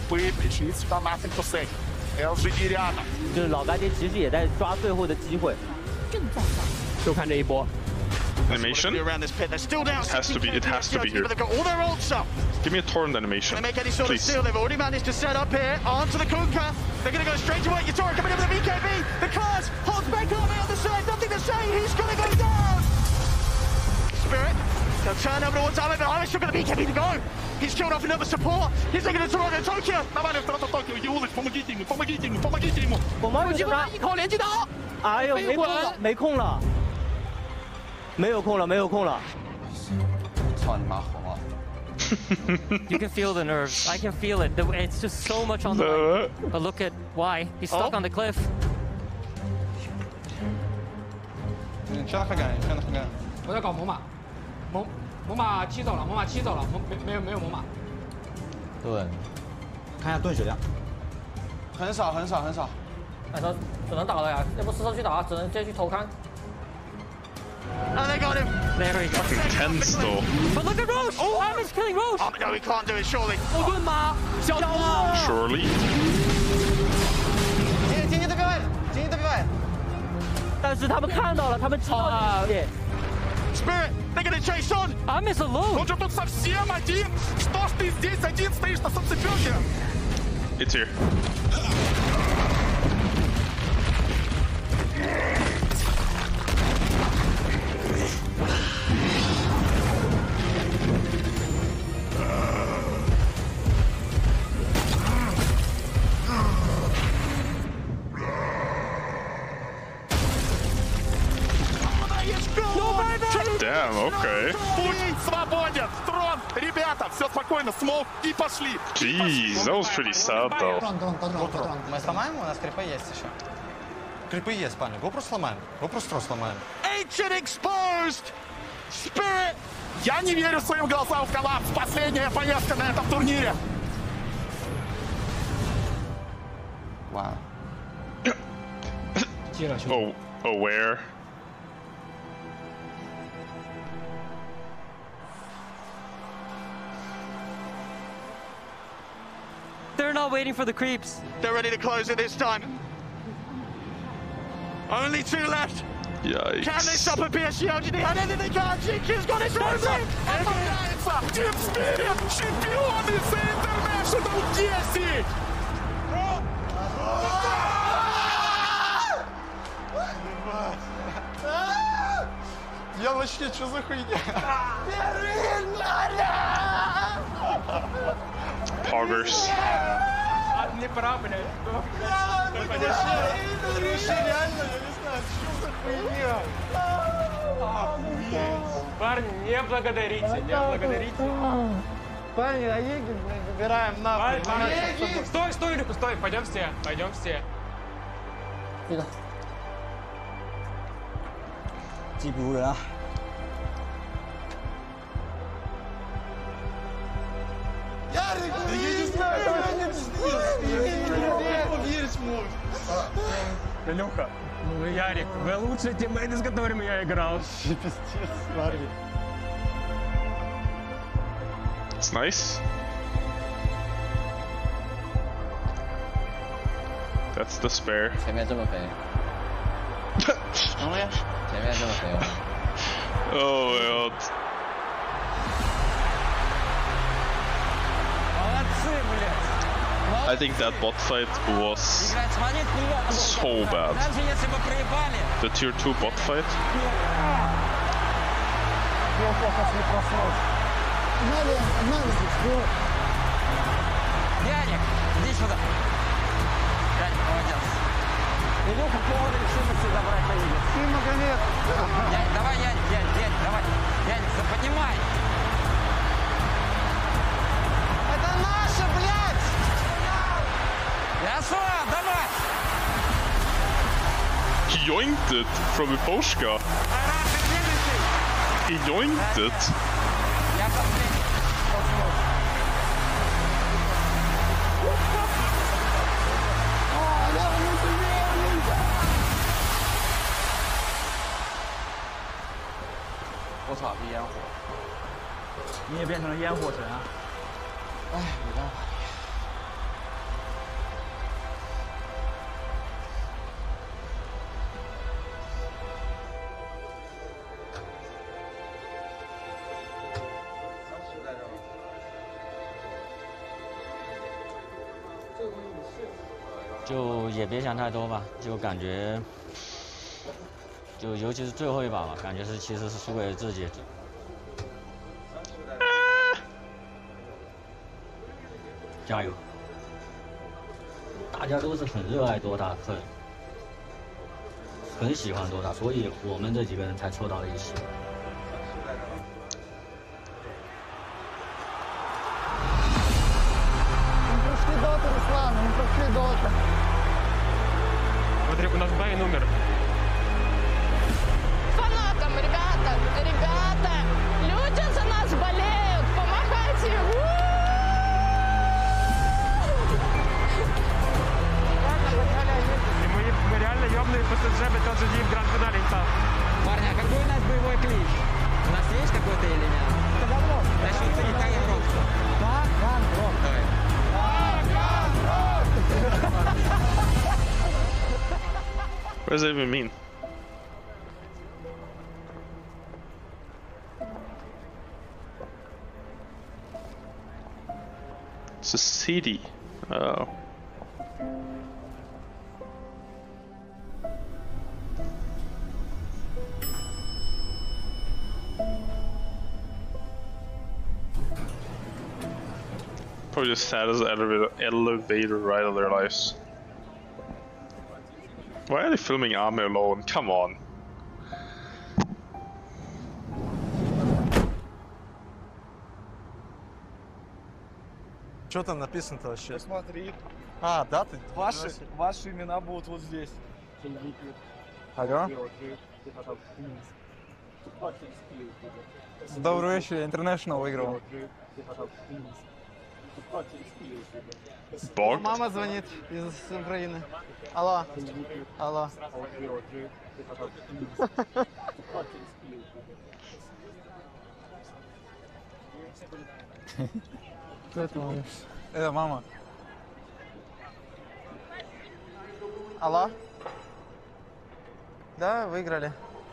就是老干爹其实也在抓最后的机会。 就看这一波。 Animation? Around this pit. They're still down. It has to be, it has to be here. But they've got all their ults up. Give me a torrent animation, Can they make any sort please. of steal? They've already managed to set up here onto the Kunkka. They're going to go straight to it. Yatora coming in with the B K B. The class holds back on the other side. Nothing to say. He's going to go down. Spirit. They'll turn over towards Ame, but Ame's still got the B K B to go. He's killed off another support. He's taking it to Toronto Tokyo. Давай, в Торонто Токио, Юлыч, помогите ему, помогите ему, помогите ему. 我们有啥？ 一口连击刀。 哎呦，没空了，没空了，没有空了，没有空了。 操你妈火了！ You can feel the nerves. I can feel it. The- It's just so much on the line. But look at why. He's stuck Oh. on the cliff. 你去那看看，你去那看看。 我在搞猛犸，猛猛犸踢走了，猛犸踢走了，猛没没有没有猛犸。 盾，看一下盾血量。 很少很少很少。 哎，说只能打了呀，要不试试去打，只能直接去偷看。 And they got him. There we go. Fucking tense though. But look at Roche! Oh, Ame's killing Roche! Oh, no, he can't do it, surely. 后盾吗？小盾啊！ Surely. 进进去对面，进去对面。 但是他们看到了，他们知道这一点。 Spirit, they're going to chase on. Ame's alone. Он же тут совсем один. Что ж ты здесь один стоишь на солнцепёке? It's here. Damn, okay. Путь свободен. Трон, ребята, все спокойно, смоук и пошли. Jeez, that was pretty sad though. Трон, трон, трон, трон. Мы сломаем, у нас крипы есть еще. Крипы есть, парни. Го просто сломаем. Го просто трон сломаем. Ancient exposed. Spirit. Я не верю своим глазам в коллапс. Последняя поездка на этом турнире. Wow. Oh, aware. They're not waiting for the creeps. They're ready to close it this time. Only two left. Yikes. Can they stop a P S G L G D? I don't think they can. Jinky's got it moving. Team Spirit, чемпионы за International десять! Яблочки, что за хуйня? Poggers. Неправильно. Реально, я не знаю, что за хуйня? Парни, не благодарите, не благодарите. Парни, на Египет выбираем нахуй. Парни, стой, стой, Илюха, стой, пойдем все, пойдем все. 技不如人啊！ Ярик, я не знаю, что они здесь. Поверить может. Илюха, ну Ярик, вы лучшие тиммейты, с которыми я играл. Пиздец, смотри. It's nice. That's the spare. 前面这么肥。 什么呀？ 前面这么肥吗？ Oh my god. Молодцы, блядь. I think that bot fight was so bad. The tier two bot fight. Яник, иди сюда. Яник, молодец. Илюха полной решимости забрать победу. Ты, Магомед. Яник, давай, Яник, Яник, Яник, давай. Яник, заподнимай. Это наше, блядь! Ясо, давай! He yoinked it from Iposhka. He yoinked it. Я последний. 我操，这烟火！ 你也变成了烟火神啊！ 哎，没办法。 就也别想太多吧，就感觉，就尤其是最后一把吧，感觉是其实是输给自己。加油！大家都是很热爱多大，很很喜欢多大，所以我们这几个人才凑到了一起。 Смотри, у нас Бэй умер. Фанатам, ребята, ребята, люди за нас болеют, помогайте. И мы, мы реально ёбные ПСЖ, тот же день в гранд-финале. Парни, а какой у нас боевой клич? У нас есть какой-то или нет? Это давно. Насчет царика и Рокса. Так, да, Рок. Давай. What does that even mean? It's a city. Oh. Probably just sad as an elevator, elevator ride of their lives. Why are they filming Army alone? Come on. Что там написано-то вообще? Посмотри. А, да, ты? Ваши, ваши имена будут вот здесь. Алло? Добрый вечер, International выиграл. Бог? Мама звонит из Украины. Алло. Алло. Кто это мама? Это мама. Алло. Да, выиграли.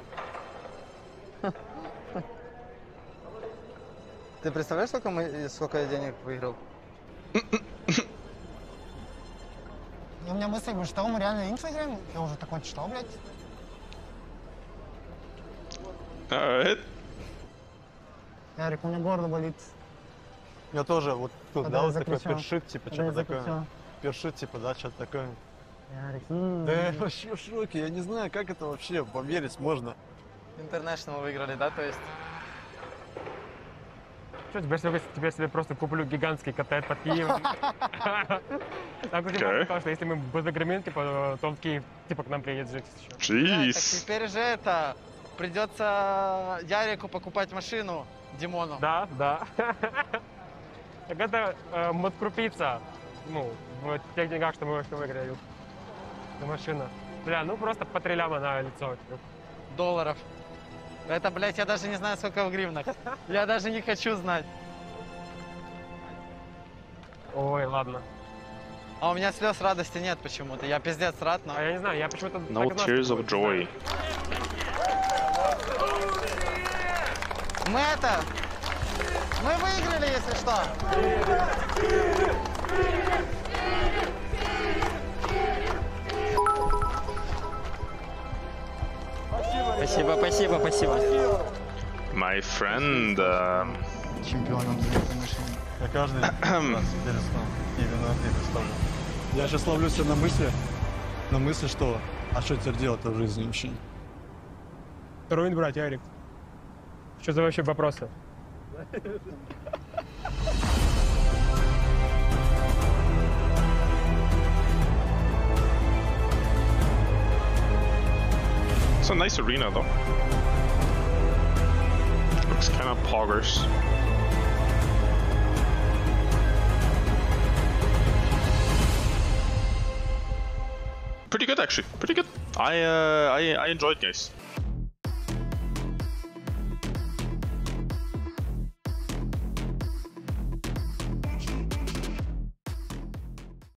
Ты представляешь, сколько, мы, сколько я денег выиграл? У меня мысль, говорю, что мы реально инфо играем? Я уже такой, что, блядь? Alright. Ярик, у меня горло болит. Я тоже вот тут, Когда да, я вот такой закричал. першит, типа, Когда я что-то такое. закричал. Першит, типа, да, что-то такое. Ярик, Да я вообще в шоке, я не знаю, как это вообще поверить можно. International выиграли, да, то есть? Что, теперь, себе- теперь себе просто куплю гигантский коттедж под Киевом. Так как я сказал, что если мы безагремент, типа, то он в Киев, типа, к нам приедет жить еще. Так теперь же это, придется Ярику покупать машину, Димону. Да, да. Так это э, москрупица, ну, в тех деньгах, что мы что выиграли. Это машина. Бля, ну просто по три ляма на лицо. Долларов. Это, блядь, я даже не знаю, сколько в гривнах. Я даже не хочу знать. Ой, ладно. А у меня слез радости нет почему-то. Я пиздец рад, но... А я не знаю, я почему-то... No tears of joy. Мы это... Мы выиграли, если что. Спасибо, спасибо, спасибо. My friend. Uh... Чемпионом я каждый раз именно ты ставлю. Я сейчас ловлю себя на мысли, на мысли, что а что теперь делать-то в жизни вообще? Руин, братья, Эрик. Что за вообще вопросы? It's a nice arena though. Looks kind of poggers. Pretty good actually. Pretty good. I uh, I I enjoyed, guys.